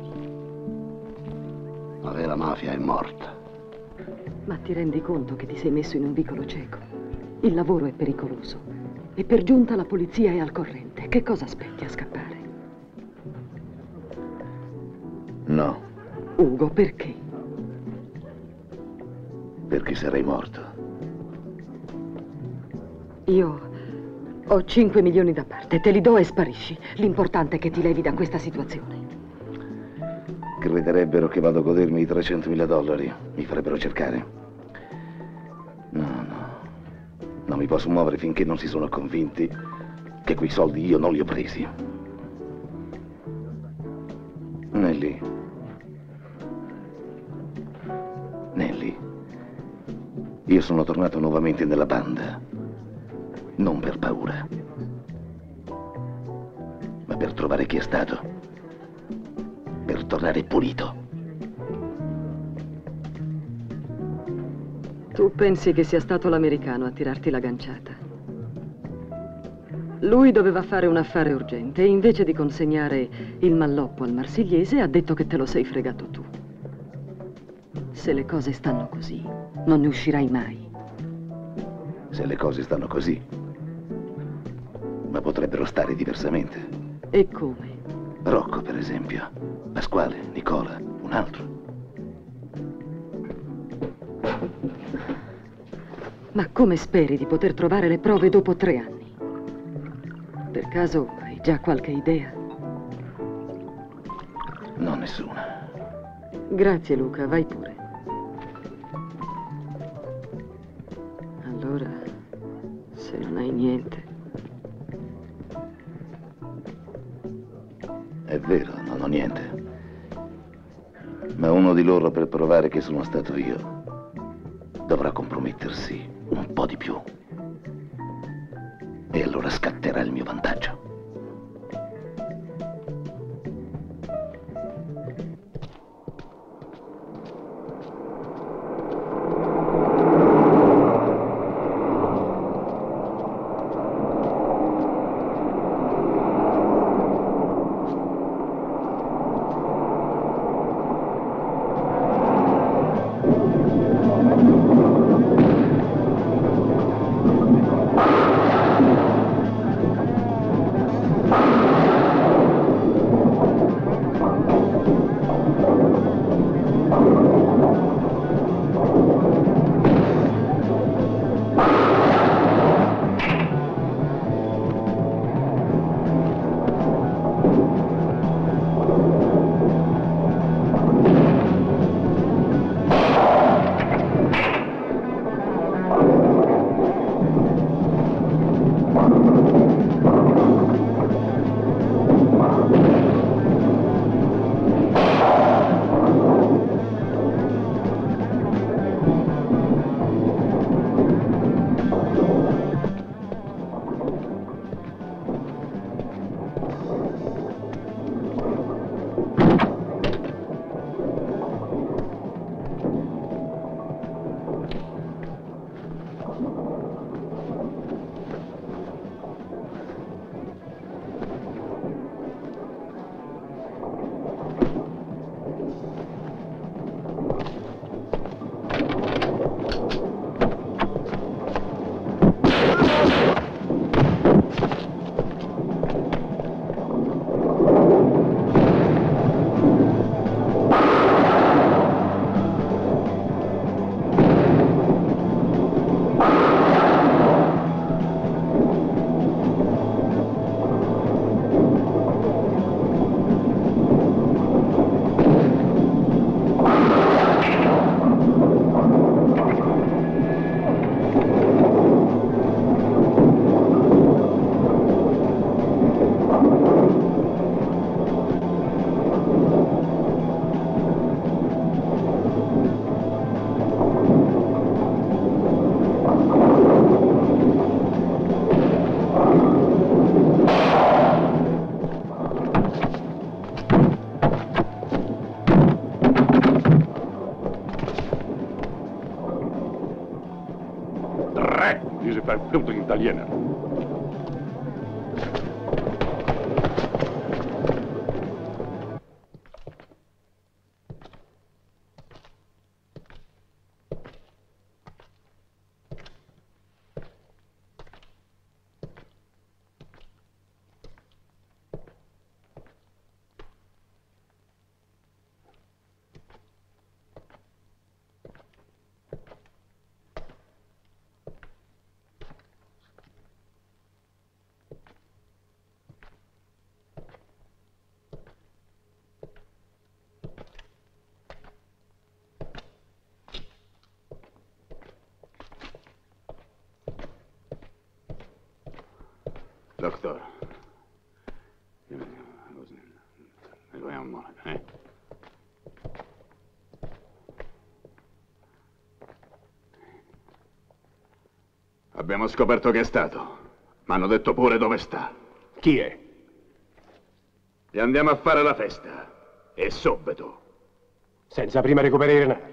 La vera mafia è morta. Ma ti rendi conto che ti sei messo in un vicolo cieco? Il lavoro è pericoloso e per giunta la polizia è al corrente. Che cosa aspetti a scappare? No. Ugo, perché? Perché sarei morto. Io ho 5 milioni da parte, te li do e sparisci. L'importante è che ti levi da questa situazione. Crederebbero che vado a godermi i $300.000. Mi farebbero cercare. No. Non mi posso muovere finché non si sono convinti che quei soldi io non li ho presi. Nelly, io sono tornato nuovamente nella banda. Non per paura, ma per trovare chi è stato. Per tornare pulito. Tu pensi che sia stato l'americano a tirarti la ganciata? Lui doveva fare un affare urgente e invece di consegnare il malloppo al marsigliese ha detto che te lo sei fregato tu. Se le cose stanno così, non ne uscirai mai. Se le cose stanno così, ma potrebbero stare diversamente. E come? Rocco, per esempio. Pasquale, Nicola, un altro. Ma come speri di poter trovare le prove dopo 3 anni? Per caso hai già qualche idea? No, nessuna. Grazie, Luca, vai pure. Allora, se non hai niente... È vero, non ho niente. Ma uno di loro, per provare che sono stato io, dovrà compromettersi un po' di più. E allora scatterà il mio vantaggio. Diese verfluchte Italiener. Doktor. Abbiamo scoperto che è stato. Ma hanno detto pure dove sta. Chi è? Gli andiamo a fare la festa. E subito. Senza prima recuperare.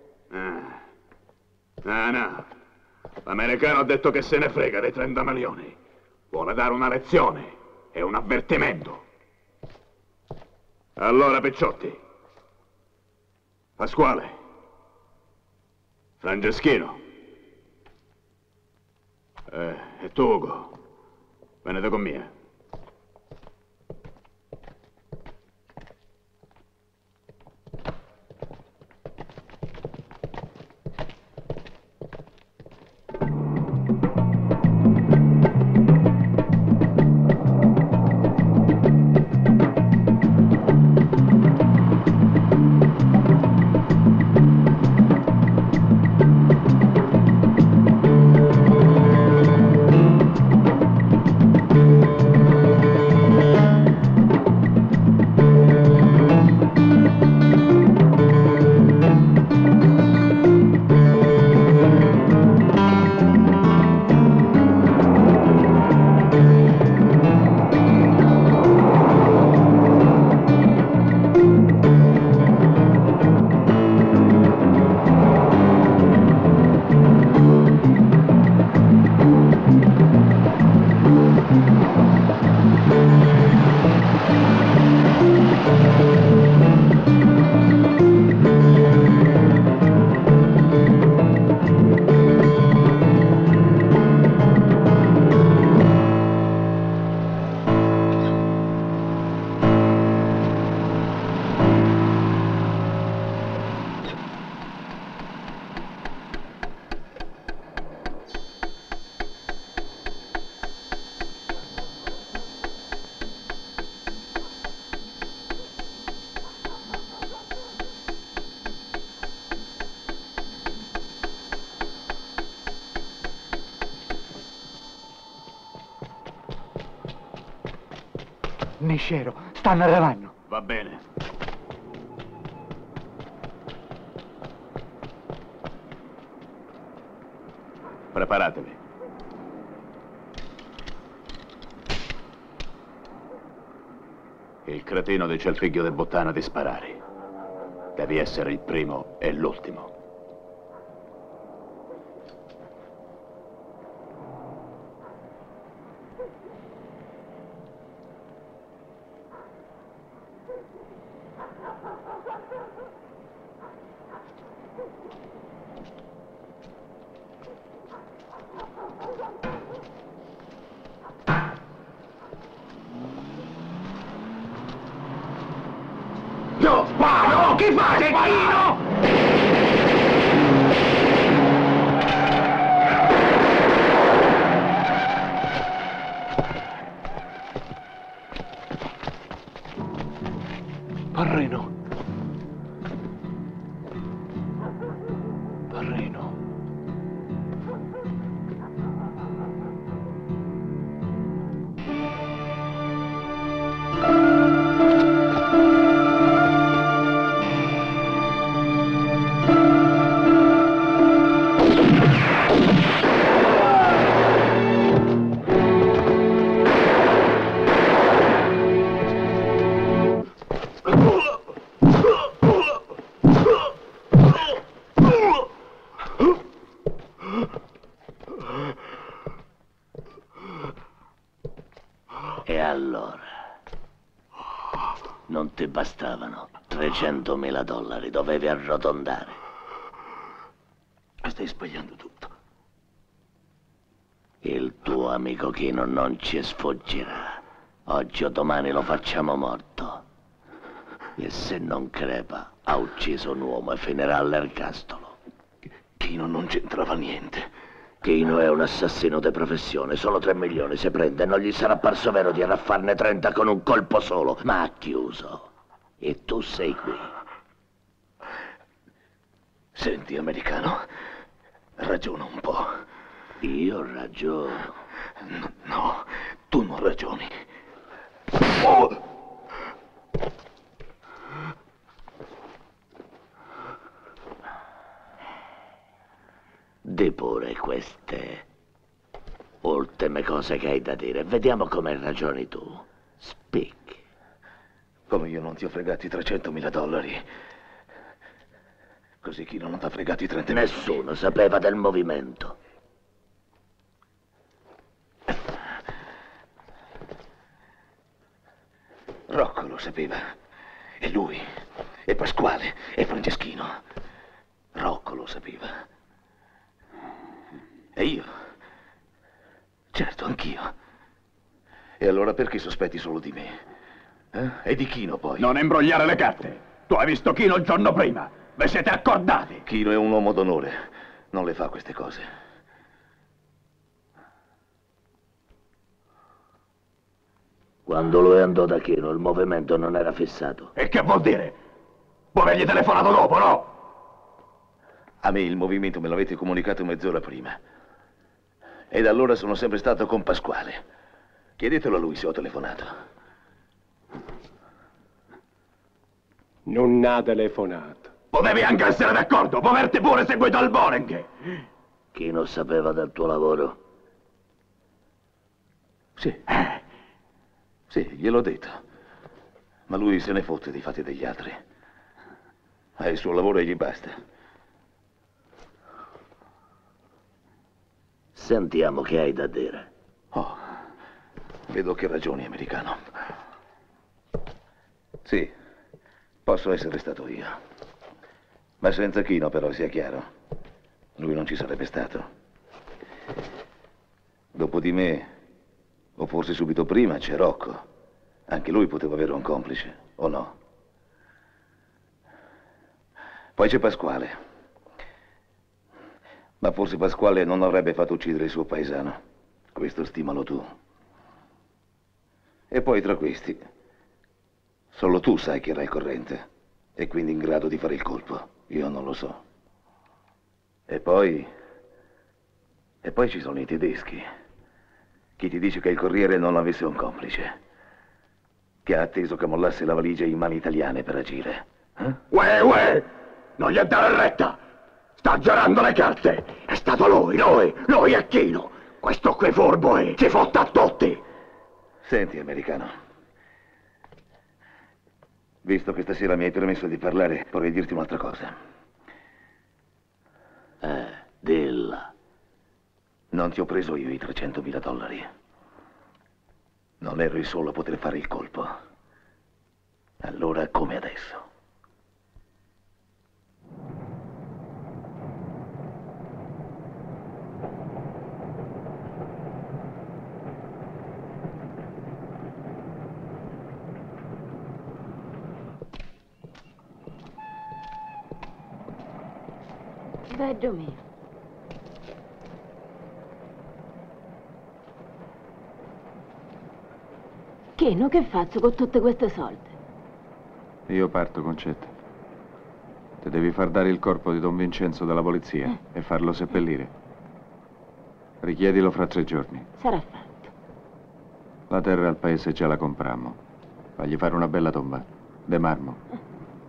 No. L'americano ha detto che se ne frega dei 30 milioni. Vuole dare una lezione e un avvertimento. Allora, Picciotti. Pasquale. Franceschino. E tu, Ugo. Venite con me. Mesciero, stanno arrivando. Va bene. Preparatevi. Il cretino dice al figlio del Bottana di sparare. Devi essere il primo e l'ultimo. No, spara! No, che fa, cretino? Parreno. Parreno. E allora? Non ti bastavano $300.000, dovevi arrotondare. Stai sbagliando tutto. Il tuo amico Chino non ci sfuggirà. Oggi o domani lo facciamo morto. E se non crepa, ha ucciso un uomo e finirà all'ergastolo. Chino non c'entrava niente. Chino è un assassino di professione, solo 3 milioni se prende, non gli sarà parso vero di arraffarne 30 con un colpo solo, ma ha chiuso. E tu sei qui. Senti, americano, ragiona un po'. Io ragiono. No, Tu non ragioni. Oh! Di pure queste ultime cose che hai da dire. Vediamo come ragioni tu. Spicchi. Come io non ti ho fregati $300.000. Così chi non ti ha fregati 30 milioni? Nessuno sapeva del movimento. Rocco lo sapeva. E lui. E Pasquale. E Franceschino. Rocco lo sapeva. E io? Certo, anch'io. E allora perché sospetti solo di me? E di Chino poi? Non imbrogliare le carte. Tu hai visto Chino il giorno prima. Vi siete accordati. Chino è un uomo d'onore. Non le fa queste cose. Quando lui andò da Chino, il movimento non era fissato. E che vuol dire? Può avergli telefonato dopo, no? A me il movimento me l'avete comunicato mezz'ora prima. E da allora sono sempre stato con Pasquale. Chiedetelo a lui se ho telefonato. Non ha telefonato. Potevi anche essere d'accordo, può averti pure seguito al Boring. Chino sapeva del tuo lavoro? Sì. Sì, gliel'ho detto. Ma lui se ne fotte dei fatti degli altri. Ha il suo lavoro e gli basta. Sentiamo che hai da dire. Oh, vedo che ragioni, americano. Sì, posso essere stato io. Ma senza Chino, però, sia chiaro. Lui non ci sarebbe stato. Dopo di me, o forse subito prima, c'è Rocco. Anche lui poteva avere un complice, o no? Poi c'è Pasquale. Ma forse Pasquale non avrebbe fatto uccidere il suo paesano. Questo stimalo tu. E poi tra questi, solo tu sai che era il corrente e quindi in grado di fare il colpo. Io non lo so. E poi ci sono i tedeschi. Chi ti dice che il Corriere non avesse un complice? Che ha atteso che mollasse la valigia in mani italiane per agire. Uè! Non gli dare retta! Sta girando le carte! È stato lui e Chino! Questo qui furbo ci fotta a tutti! Senti, americano. Visto che stasera mi hai permesso di parlare, vorrei dirti un'altra cosa. Dilla. Non ti ho preso io i $300.000. Non ero il solo a poter fare il colpo. Allora, come adesso? Veggio mio. Chino, che faccio con tutte queste soldi? Io parto, Concetta. Ti devi far dare il corpo di Don Vincenzo dalla polizia e farlo seppellire. Richiedilo fra 3 giorni. Sarà fatto. La terra al paese già la comprammo. Fagli fare una bella tomba, de marmo.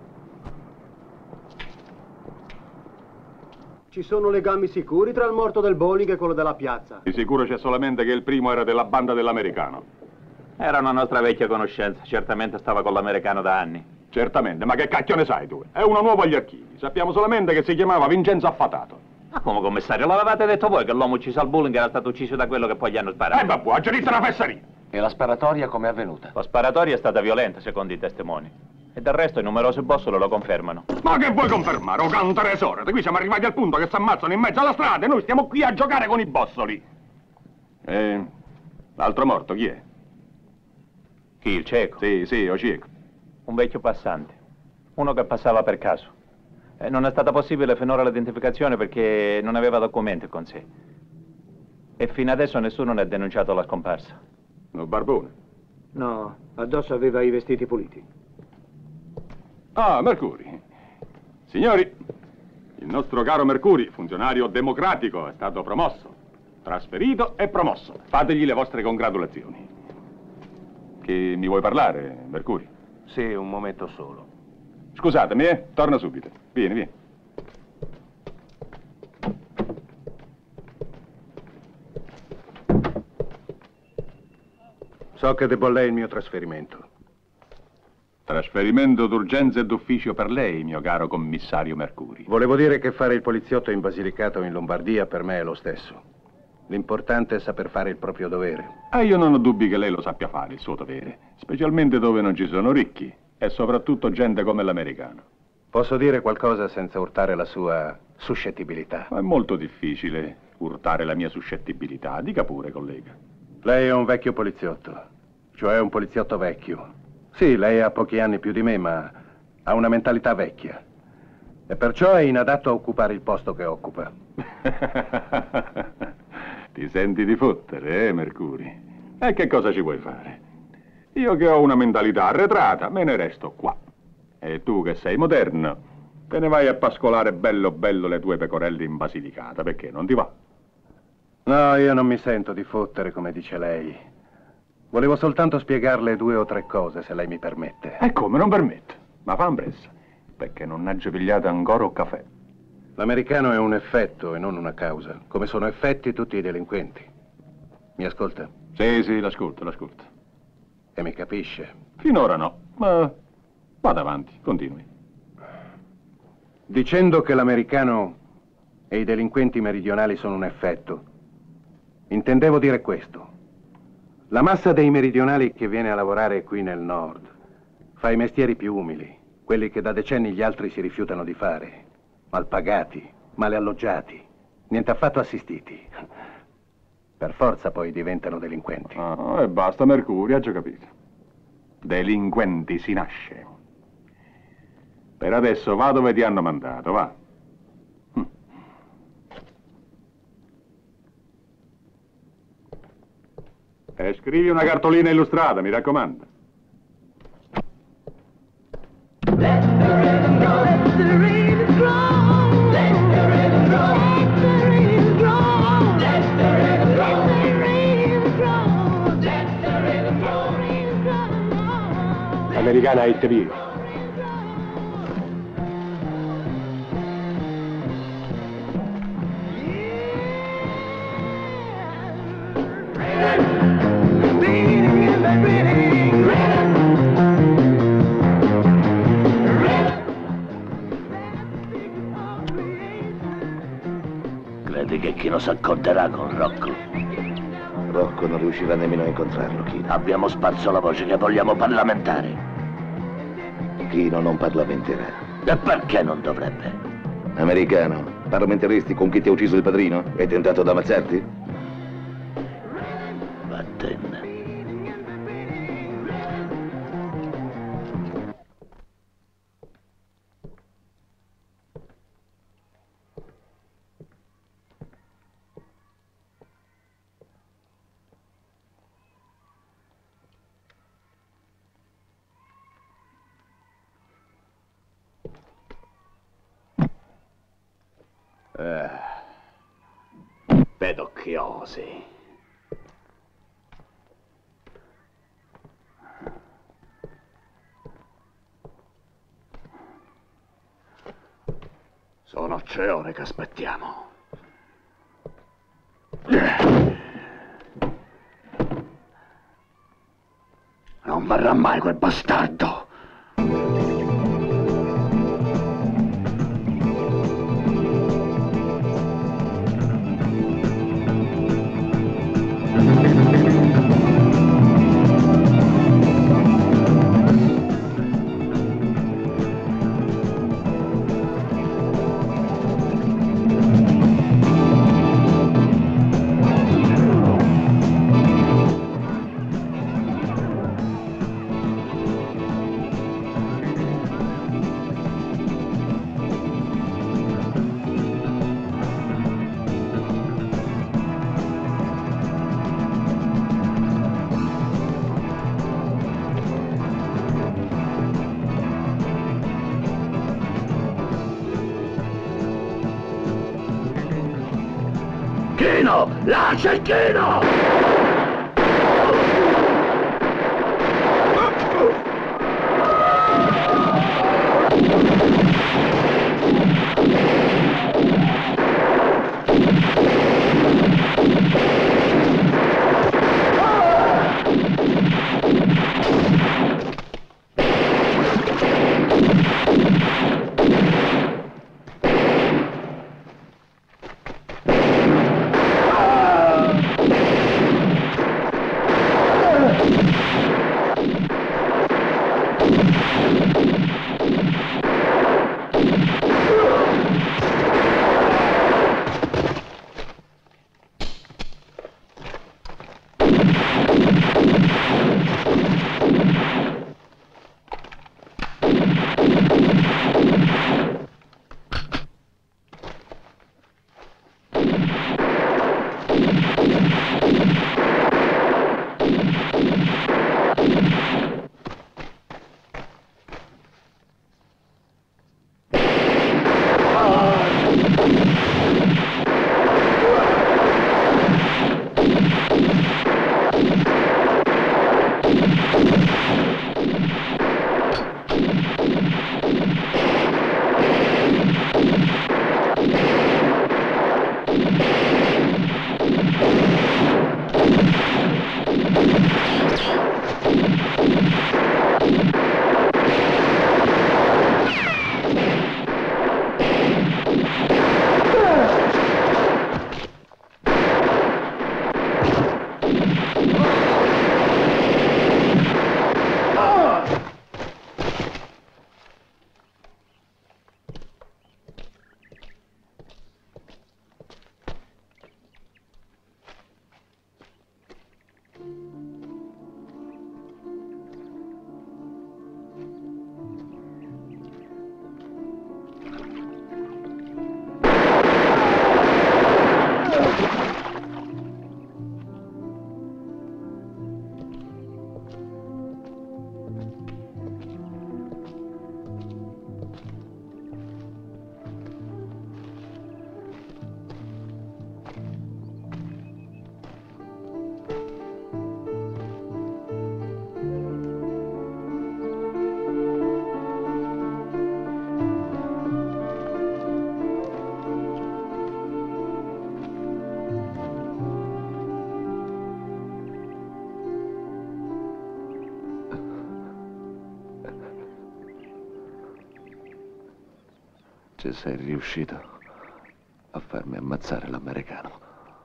Ci sono legami sicuri tra il morto del bowling e quello della piazza. Di sicuro c'è solamente che il primo era della banda dell'americano. Era una nostra vecchia conoscenza, certamente stava con l'americano da anni. Certamente, ma che cacchio ne sai tu? È uno nuovo agli archivi. Sappiamo solamente che si chiamava Vincenzo Affatato. Ma come commissario, l'avevate detto voi che l'uomo ucciso al bowling era stato ucciso da quello che poi gli hanno sparato? babbo, ha già una fesseria! E la sparatoria com'è avvenuta? La sparatoria è stata violenta, secondo i testimoni. E del resto i numerosi bossolo lo confermano. Ma che vuoi confermare, o cantaresore? Qui siamo arrivati al punto che si ammazzano in mezzo alla strada e noi stiamo qui a giocare con i bossoli. E l'altro morto chi è? Chi, il cieco? Sì, o cieco. Un vecchio passante. Uno che passava per caso. Non è stata possibile finora l'identificazione perché non aveva documenti con sé. E fino adesso nessuno ne ha denunciato la scomparsa. No, barbone. No, addosso aveva i vestiti puliti. Ah, Mercuri. Signori, il nostro caro Mercuri, funzionario democratico, è stato promosso, trasferito e promosso. Fategli le vostre congratulazioni. Che mi vuoi parlare, Mercurio? Sì, un momento solo. Scusatemi, torna subito. Vieni, vieni. So che debbo a lei il mio trasferimento. Trasferimento d'urgenza e d'ufficio per lei, mio caro commissario Mercuri. Volevo dire che fare il poliziotto in Basilicata o in Lombardia per me è lo stesso. L'importante è saper fare il proprio dovere. Io non ho dubbi che lei lo sappia fare, il suo dovere, specialmente dove non ci sono ricchi e soprattutto gente come l'americano. Posso dire qualcosa senza urtare la sua suscettibilità? Ma è molto difficile urtare la mia suscettibilità. Dica pure, collega. Lei è un vecchio poliziotto, cioè un poliziotto vecchio. Sì, lei ha pochi anni più di me, ma ha una mentalità vecchia. E perciò è inadatto a occupare il posto che occupa. Ti senti di fottere, Mercuri? E che cosa ci vuoi fare? Io che ho una mentalità arretrata, me ne resto qua. E tu che sei moderno, te ne vai a pascolare bello bello le tue pecorelle in Basilicata, perché non ti va? No, io non mi sento di fottere, come dice lei. Volevo soltanto spiegarle 2 o 3 cose, se lei mi permette. E come, non permetto? Ma fa impressa, perché non ha pigliato ancora un caffè. L'americano è un effetto e non una causa, come sono effetti tutti i delinquenti. Mi ascolta? Sì, l'ascolto. E mi capisce? Finora no, ma vada avanti, continui. Dicendo che l'americano e i delinquenti meridionali sono un effetto, intendevo dire questo. La massa dei meridionali che viene a lavorare qui nel nord fa i mestieri più umili, quelli che da decenni gli altri si rifiutano di fare. Mal pagati, male alloggiati, niente affatto assistiti. Per forza poi diventano delinquenti. E basta, Mercurio, ha già capito. Delinquenti si nasce. Per adesso va dove ti hanno mandato, va. E scrivi una cartolina illustrata, mi raccomando. Americana e TV. Credi che Chino si accorderà con Rocco? Rocco non riuscirà nemmeno a incontrarlo, Chino. Abbiamo sparso la voce che vogliamo parlamentare. Chino non parlamenterà. E perché non dovrebbe? Americano, parlamenteresti con chi ti ha ucciso il padrino? Hai tentato ad ammazzarti? Vattene. Pedocchiosi. Sono 3 ore che aspettiamo. Non verrà mai quel bastardo. Chino! Lascia il Chino! ci sei riuscito a farmi ammazzare l'americano.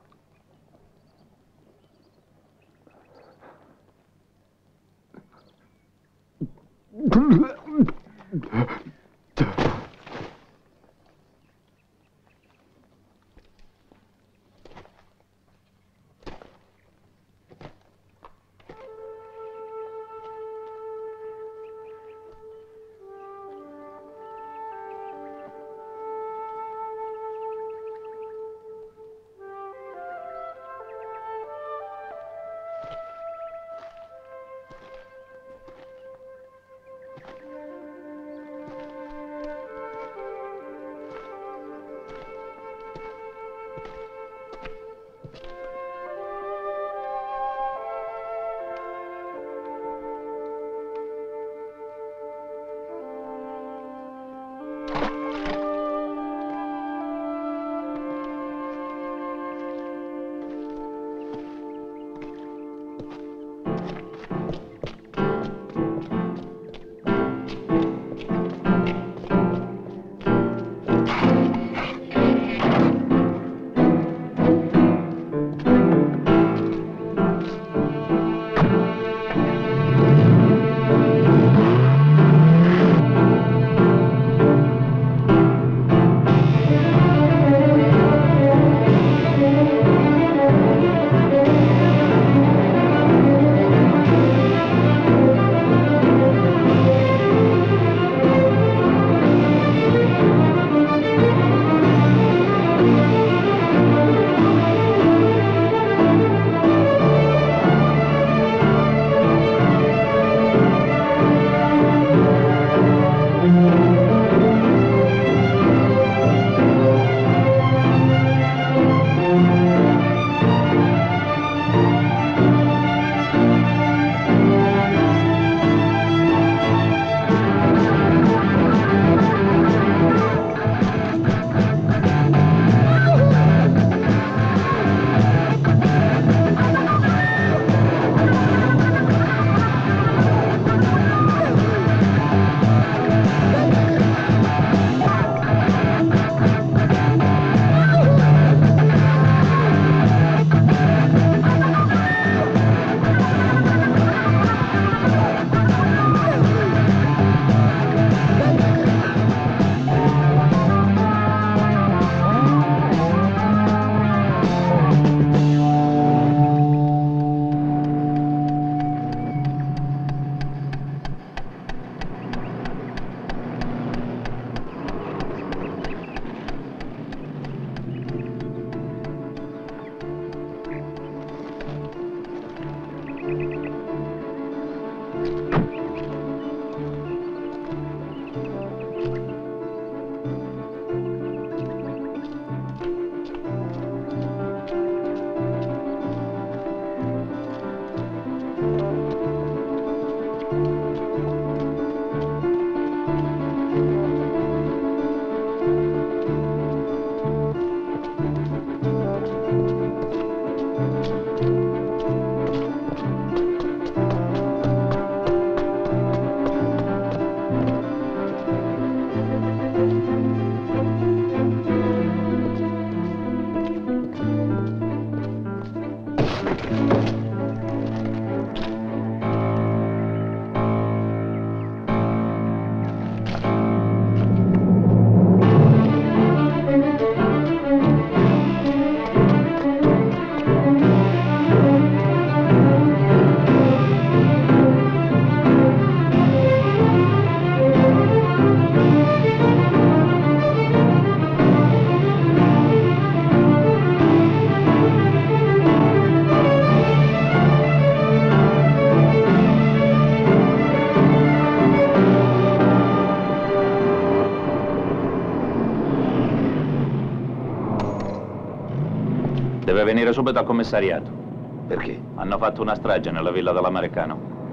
Deve venire subito al commissariato. Perché? Hanno fatto una strage nella villa dell'americano.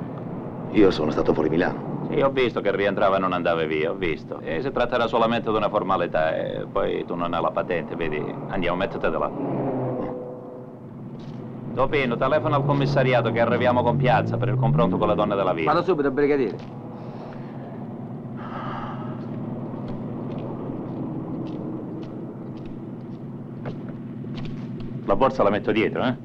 Io sono stato fuori Milano. Sì, ho visto che rientrava e non andava via, ho visto. E si tratterà solamente di una formalità e poi tu non hai la patente, vedi? Andiamo, mettete là. Topino, telefona al commissariato che arriviamo con Piazza per il confronto con le donne della villa. Vado subito, brigadiere. La borsa la metto dietro, eh?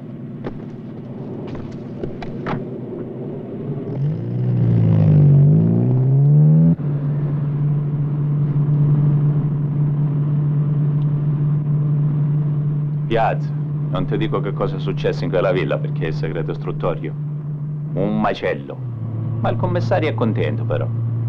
Piazza, non ti dico che cosa è successo in quella villa perché è segreto istruttorio. Un macello. Ma il commissario è contento, però.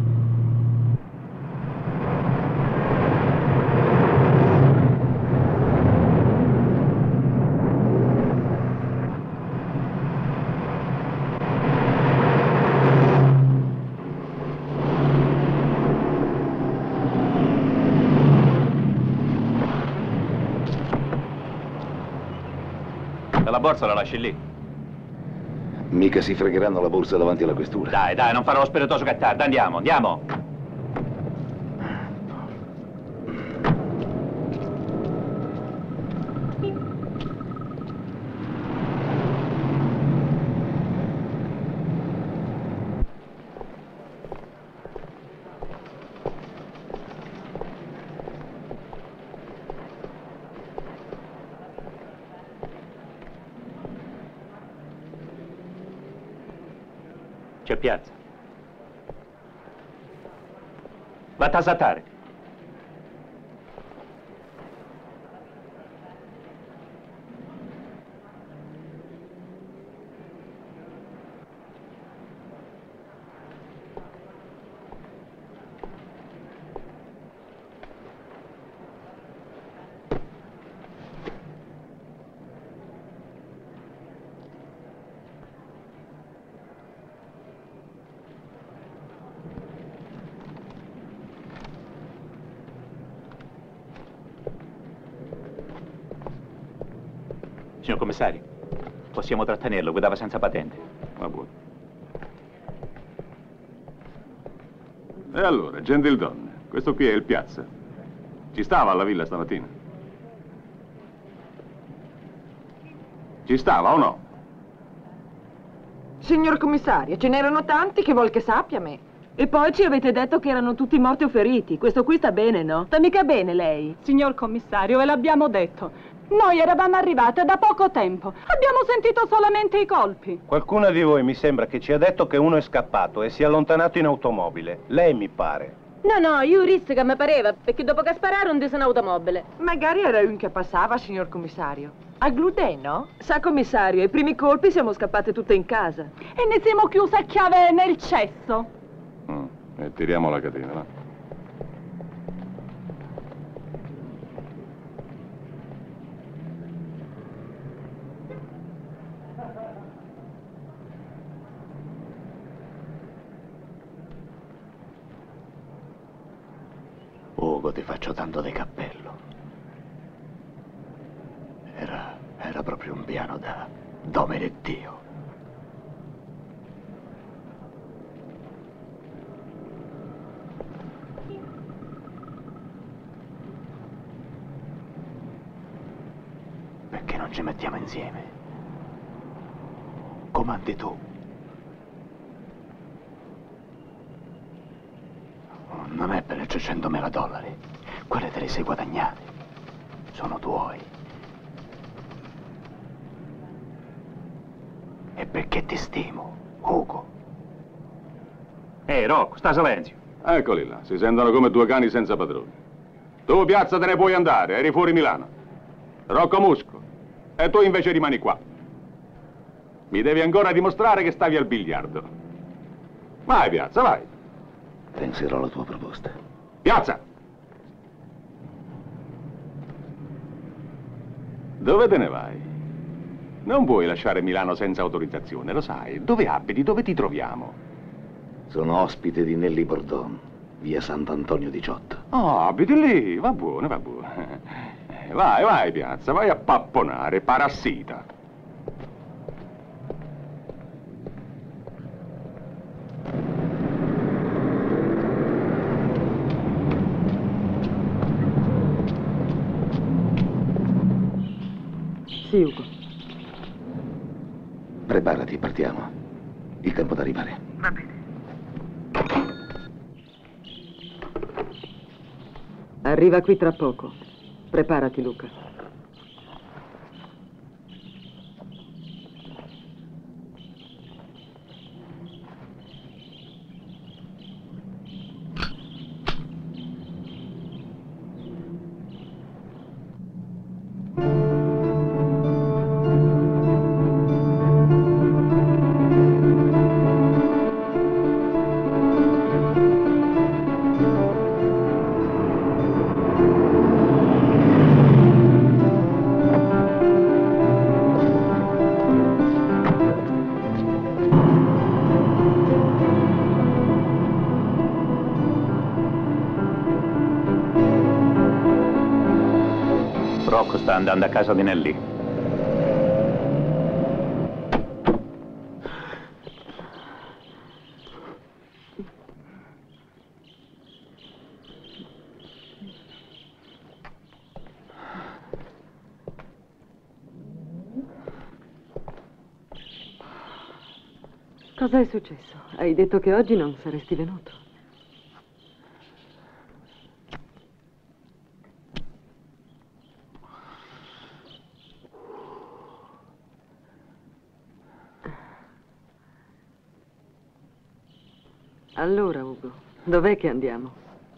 La borsa la lasci lì. Mica si fregheranno la borsa davanti alla questura. Dai, dai, non farò lo spiritoso che è tardi. Andiamo, andiamo. C'è Piazza. Va a tasatare. Signor commissario, possiamo trattenerlo, guidava senza patente. Va buono. E allora, gentildonne, questo qui è il Piazza. Ci stava alla villa stamattina? Ci stava o no? Signor commissario, ce n'erano tanti che vuol che sappia me. E poi ci avete detto che erano tutti morti o feriti. Questo qui sta bene, no? Sta mica bene lei. Signor commissario, ve l'abbiamo detto. Noi eravamo arrivate da poco tempo. Abbiamo sentito solamente i colpi. Qualcuno di voi mi sembra che ci ha detto che uno è scappato e si è allontanato in automobile. Lei mi pare. No, io risco che mi pareva, perché dopo che spararono disse un'automobile. Magari era un che passava, signor commissario. A glutè, no? Sa, commissario, ai primi colpi siamo scappate tutte in casa. E ne siamo chiuse a chiave nel cesso. E tiriamo la catena, va. Ugo, ti faccio tanto di cappello. Era proprio un piano da domenettio. Perché non ci mettiamo insieme? Comandi tu. Non è per i $300.000. Quelle te li sei guadagnati. Sono tuoi. E perché ti stimo, Ugo? Rocco, sta silenzio. Eccoli là, si sentono come due cani senza padroni. Tu, Piazza, te ne puoi andare, eri fuori Milano. Rocco Musco. E tu invece rimani qua. Mi devi ancora dimostrare che stavi al biliardo. Vai, Piazza, vai. Penserò alla tua proposta. Piazza! Dove te ne vai? Non puoi lasciare Milano senza autorizzazione, lo sai. Dove abiti? Dove ti troviamo? Sono ospite di Nelly Bordon, via Sant'Antonio 18. Oh, abiti lì, va buono, va buono. Vai, Piazza, vai a papponare, parassita. Sì, Ugo. Preparati, partiamo. Il tempo d'arrivare. Va bene. Arriva qui tra poco. Preparati, Luca. Rocco sta andando a casa di Nelly. Cosa è successo? Hai detto che oggi non saresti venuto. Allora, Ugo, dov'è che andiamo?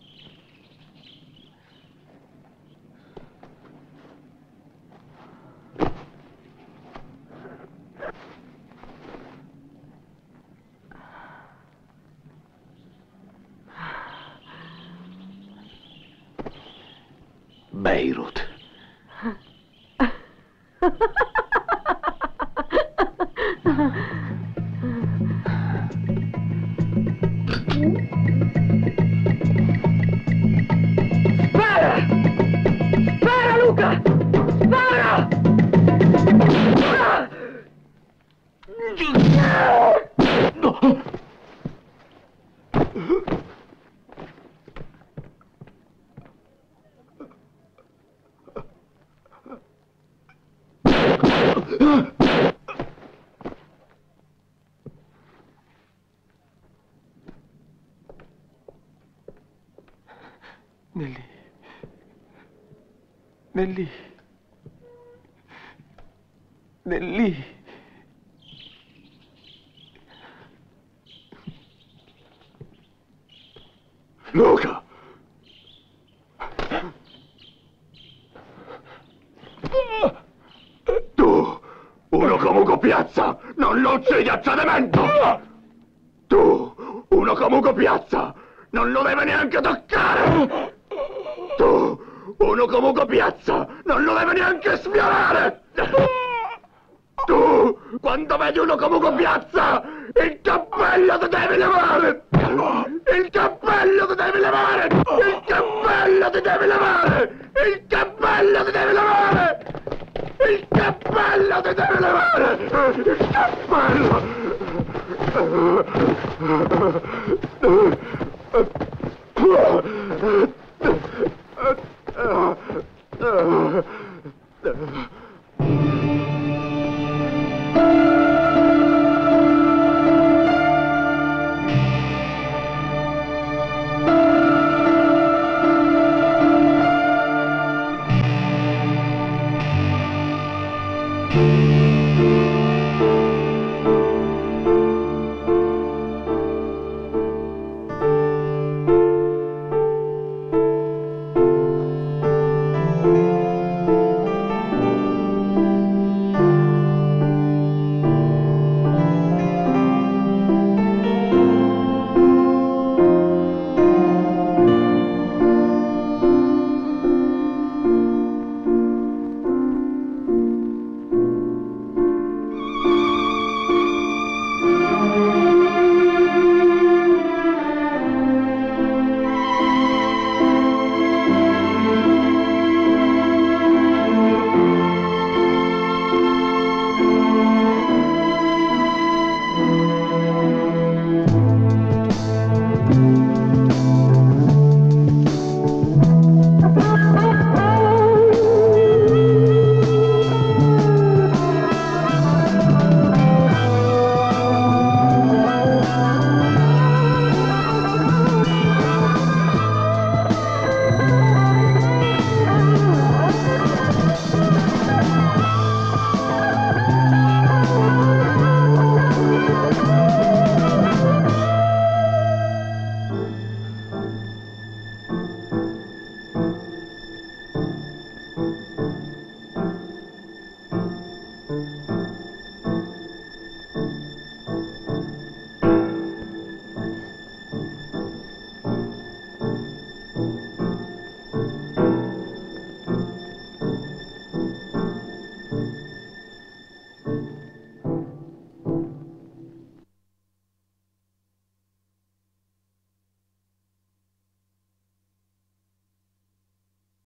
Beirut. Spara! Spara, Luca! Spara! Nelly. Nelly. Nelly. Luca! Tu, uno come Ugo Piazza, non lo uccidi a tradimento! Tu, uno come Ugo Piazza, non lo deve neanche toccare! Tu, uno come Ugo Piazza, non lo deve neanche sfiorare! Tu, quando vedi uno come Ugo Piazza, il cappello ti devi levare! Il cappello ti devi levare! Il cappello ti devi levare! Il cappello ti devi levare! Il cappello ti devi levare! Il cappello!